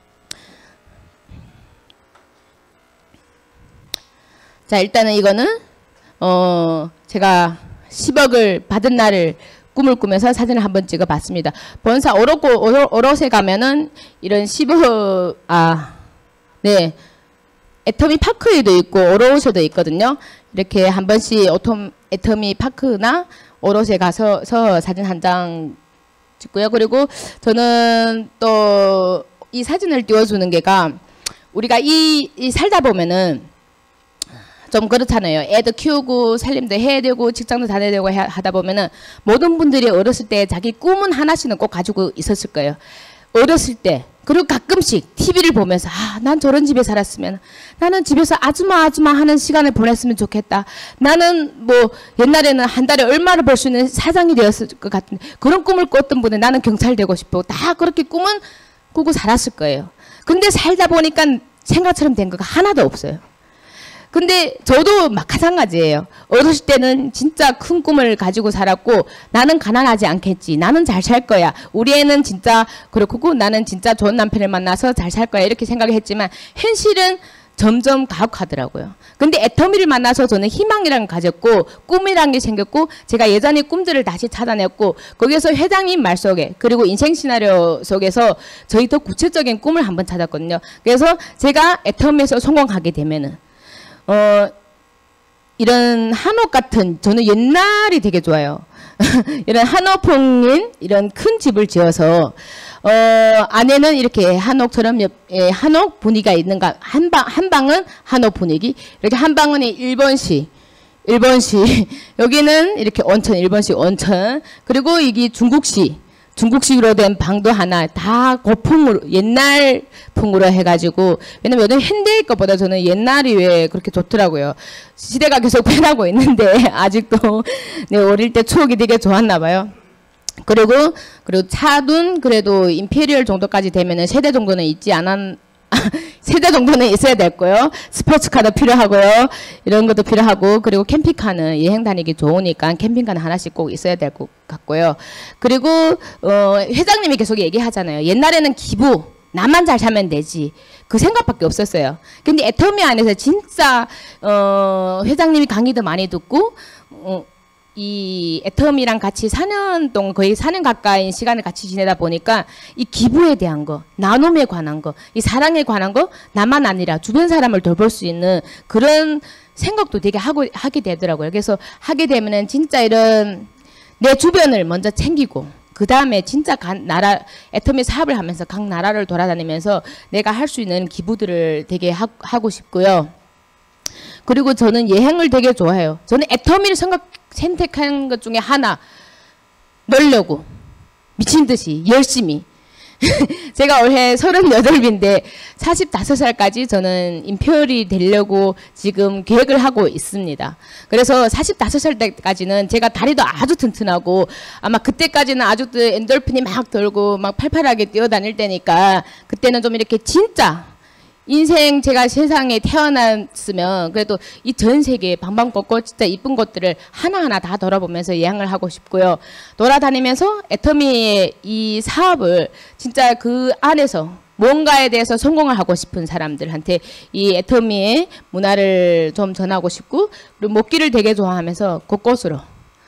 자 일단은 이거는 어 제가 십억을 받은 날을 꿈을 꾸면서 사진을 한번 찍어봤습니다. 본사 오롯고 오롯에 가면은 이런 십억 아 네 애터미 파크에도 있고 오롯에도 있거든요. 이렇게 한 번씩 오톰 애터미 파크나 오롯에 가서 서 사진 한 장 찍고요. 그리고 저는 또 이 사진을 띄워주는 게가 우리가 이, 이 살다 보면은 좀 그렇잖아요. 애도 키우고 살림도 해야 되고 직장도 다녀야 되고 하- 하다 보면은 모든 분들이 어렸을 때 자기 꿈은 하나씩은 꼭 가지고 있었을 거예요. 어렸을 때. 그리고 가끔씩 티비를 보면서 아, 난 저런 집에 살았으면 나는 집에서 아줌마 아줌마 하는 시간을 보냈으면 좋겠다. 나는 뭐 옛날에는 한 달에 얼마를 벌 수 있는 사장이 되었을 것 같은데 그런 꿈을 꿨던 분은 나는 경찰 되고 싶고 다 그렇게 꿈은 꾸고 살았을 거예요. 근데 살다 보니까 생각처럼 된 거가 하나도 없어요. 근데 저도 마찬가지예요. 어렸을 때는 진짜 큰 꿈을 가지고 살았고 나는 가난하지 않겠지. 나는 잘 살 거야. 우리 애는 진짜 그렇고 나는 진짜 좋은 남편을 만나서 잘 살 거야. 이렇게 생각을 했지만 현실은 점점 가혹하더라고요. 근데 애터미를 만나서 저는 희망이라는 걸 가졌고 꿈이라는 게 생겼고 제가 예전에 꿈들을 다시 찾아냈고 거기에서 회장님 말 속에 그리고 인생 시나리오 속에서 저희 더 구체적인 꿈을 한번 찾았거든요. 그래서 제가 애터미에서 성공하게 되면은 어, 이런 한옥 같은, 저는 옛날이 되게 좋아요. 이런 한옥풍인 이런 큰 집을 지어서, 어, 안에는 이렇게 한옥처럼 옆, 예, 한옥 분위기가 있는가, 한 방, 한 방은 한옥 분위기, 이렇게 한 방은 일본식, 일본식, 여기는 이렇게 온천, 일본식 온천, 그리고 이게 중국식, 중국식으로 된 방도 하나 다 고풍으로 옛날 풍으로 해가지고 왜냐면 요즘 현대의 것보다 저는 옛날이 왜 그렇게 좋더라고요. 시대가 계속 변하고 있는데 아직도 네, 어릴 때 추억이 되게 좋았나 봐요. 그리고 그리고 차둔 그래도 임페리얼 정도까지 되면은 세대 정도는 있지 않았 세대 정도는 있어야 될 거예요. 스포츠카도 필요하고요. 이런 것도 필요하고 그리고 캠핑카는 여행 다니기 좋으니까 캠핑카는 하나씩 꼭 있어야 될 것 같고요. 그리고 어, 회장님이 계속 얘기하잖아요. 옛날에는 기부 나만 잘 살면 되지. 그 생각밖에 없었어요. 근데 애터미 안에서 진짜 어, 회장님이 강의도 많이 듣고 어, 이 애터미랑 같이 사 년 동안 거의 사 년 가까이 시간을 같이 지내다 보니까 이 기부에 대한 거, 나눔에 관한 거, 이 사랑에 관한 거 나만 아니라 주변 사람을 돌볼 수 있는 그런 생각도 되게 하고 하게 되더라고요. 그래서 하게 되면은 진짜 이런 내 주변을 먼저 챙기고 그 다음에 진짜 간 나라 애터미 사업을 하면서 각 나라를 돌아다니면서 내가 할 수 있는 기부들을 되게 하, 하고 싶고요. 그리고 저는 여행을 되게 좋아해요. 저는 애터미를 생각, 선택한 것 중에 하나 놀려고 미친 듯이 열심히 제가 올해 서른여덟인데 사십다섯 살까지 저는 임페리얼이 되려고 지금 계획을 하고 있습니다. 그래서 사십다섯 살 때까지는 제가 다리도 아주 튼튼하고 아마 그때까지는 아직도 엔돌핀이 막 돌고 막 팔팔하게 뛰어다닐 때니까 그때는 좀 이렇게 진짜 인생 제가 세상에 태어났으면 그래도 이 전 세계 방방곡곡 진짜 이쁜 것들을 하나하나 다 돌아보면서 여행을 하고 싶고요. 돌아다니면서 애터미의 이 사업을 진짜 그 안에서 뭔가에 대해서 성공을 하고 싶은 사람들한테 이 애터미의 문화를 좀 전하고 싶고 그리고 먹기를 되게 좋아하면서 곳곳으로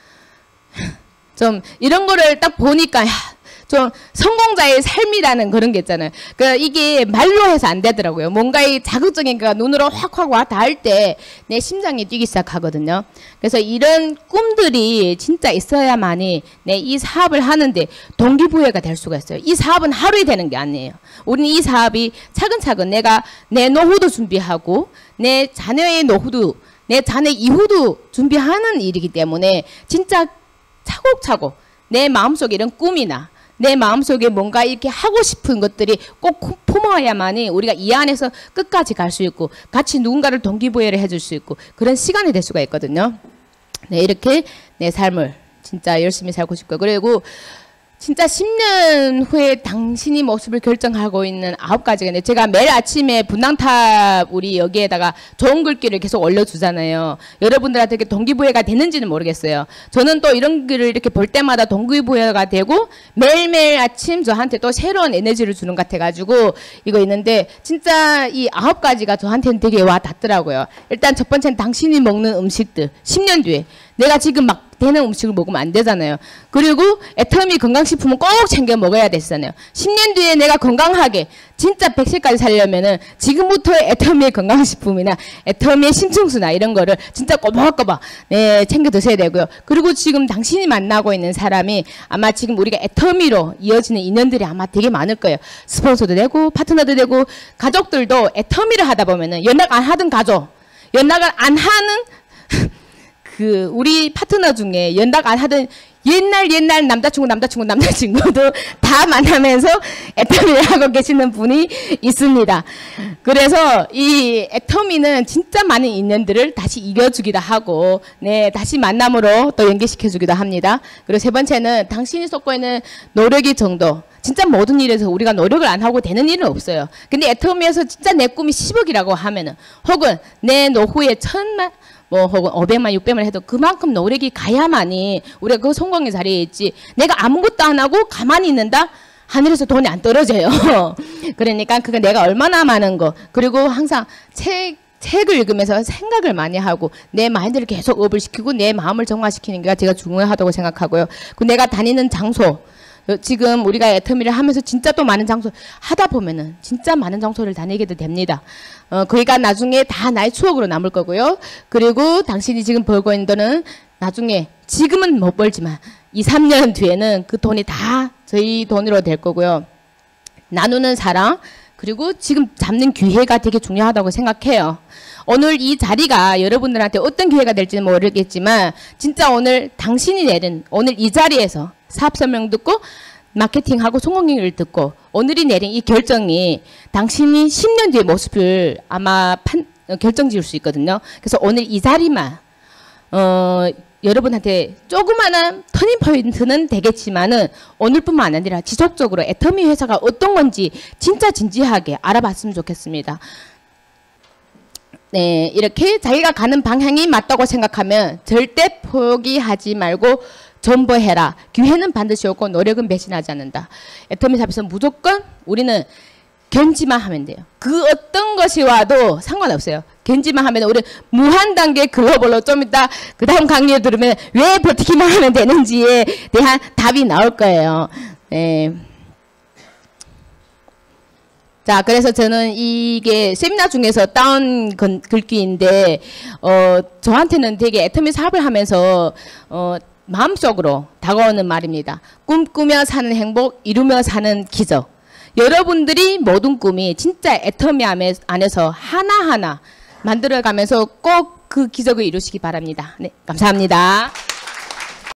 좀 이런 거를 딱 보니까 좀 성공자의 삶이라는 그런 게 있잖아요. 그러니까 이게 말로 해서 안 되더라고요. 뭔가 이 자극적인 그 눈으로 확확 와 닿을 때 내 심장이 뛰기 시작하거든요. 그래서 이런 꿈들이 진짜 있어야만이 내 이 사업을 하는데 동기부여가 될 수가 있어요. 이 사업은 하루에 되는 게 아니에요. 우리는 이 사업이 차근차근 내가 내 노후도 준비하고 내 자녀의 노후도 내 자녀 이후도 준비하는 일이기 때문에 진짜 차곡차곡 내 마음속에 이런 꿈이나 내 마음속에 뭔가 이렇게 하고 싶은 것들이 꼭 품어야만이 우리가 이 안에서 끝까지 갈 수 있고 같이 누군가를 동기부여를 해줄 수 있고 그런 시간이 될 수가 있거든요. 네, 이렇게 내 삶을 진짜 열심히 살고 싶고요. 그리고 진짜 십 년 후에 당신이 모습을 결정하고 있는 아홉 가지가 있는데 제가 매일 아침에 분당탑 우리 여기에다가 좋은 글귀를 계속 올려주잖아요. 여러분들한테 동기부여가 되는지는 모르겠어요. 저는 또 이런 글을 이렇게 볼 때마다 동기부여가 되고 매일매일 아침 저한테 또 새로운 에너지를 주는 것 같아가지고 이거 있는데 진짜 이 아홉 가지가 저한테는 되게 와 닿더라고요. 일단 첫 번째는 당신이 먹는 음식들 십 년 뒤에 내가 지금 막 되는 음식을 먹으면 안 되잖아요. 그리고 애터미 건강식품은 꼭 챙겨 먹어야 되잖아요. 십 년 뒤에 내가 건강하게 진짜 백 세까지 살려면은 지금부터의 애터미의 건강식품이나 애터미의 심층수나 이런 거를 진짜 꼬박꼬박 네, 챙겨 드셔야 되고요. 그리고 지금 당신이 만나고 있는 사람이 아마 지금 우리가 애터미로 이어지는 인연들이 아마 되게 많을 거예요. 스폰서도 되고 파트너도 되고 가족들도 애터미를 하다 보면은 연락 안 하던 가족 연락을 안 하는 그 우리 파트너 중에 연락 안 하던 옛날 옛날 남자친구 남자친구 남자친구도 다 만나면서 애터미를 하고 계시는 분이 있습니다. 그래서 이 애터미는 진짜 많은 인연들을 다시 이겨주기도 하고 네 다시 만남으로 또 연계시켜주기도 합니다. 그리고 세 번째는 당신이 쏟고 있는 노력의 정도. 진짜 모든 일에서 우리가 노력을 안 하고 되는 일은 없어요. 근데 애터미에서 진짜 내 꿈이 십억이라고 하면은 혹은 내 노후에 천만 뭐 혹은 오백만 육백만 해도 그만큼 노력이 가야만이 우리가 그 성공의 자리에 있지. 내가 아무것도 안 하고 가만히 있는다? 하늘에서 돈이 안 떨어져요. 그러니까 그거 내가 얼마나 많은 거. 그리고 항상 책 책을 읽으면서 생각을 많이 하고 내 마인드를 계속 업을 시키고 내 마음을 정화시키는 게 제가 중요하다고 생각하고요. 그 내가 다니는 장소 지금 우리가 애터미를 하면서 진짜 또 많은 장소 하다 보면은 진짜 많은 장소를 다니게도 됩니다. 어, 그러니까 나중에 다 나의 추억으로 남을 거고요. 그리고 당신이 지금 벌고 있는 돈은 나중에 지금은 못 벌지만 이, 삼 년 뒤에는 그 돈이 다 저희 돈으로 될 거고요. 나누는 사랑 그리고 지금 잡는 기회가 되게 중요하다고 생각해요. 오늘 이 자리가 여러분들한테 어떤 기회가 될지는 모르겠지만 진짜 오늘 당신이 내린 오늘 이 자리에서 사업 설명 듣고 마케팅하고 성공률을 듣고 오늘이 내린 이 결정이 당신이 십 년 뒤의 모습을 아마 판, 결정 지을 수 있거든요. 그래서 오늘 이 자리만 어, 여러분한테 조그마한 터닝 포인트는 되겠지만은 오늘뿐만 아니라 지속적으로 애터미 회사가 어떤 건지 진짜 진지하게 알아봤으면 좋겠습니다. 네, 이렇게 자기가 가는 방향이 맞다고 생각하면 절대 포기하지 말고 전보해라. 기회는 반드시 오고 노력은 배신하지 않는다. 애터미 사업에서 무조건 우리는 견지만 하면 돼요. 그 어떤 것이 와도 상관없어요. 견지만 하면 우리 무한 단계 글로벌로 좀 이따 그 다음 강의에 들으면 왜 버티기만 하면 되는지에 대한 답이 나올 거예요. 네. 자, 그래서 저는 이게 세미나 중에서 따온 글귀인데, 어, 저한테는 되게 애터미 사업을 하면서, 어, 마음속으로 다가오는 말입니다. 꿈꾸며 사는 행복, 이루며 사는 기적. 여러분들이 모든 꿈이 진짜 애터미 안에서 하나하나 만들어가면서 꼭 그 기적을 이루시기 바랍니다. 네, 감사합니다.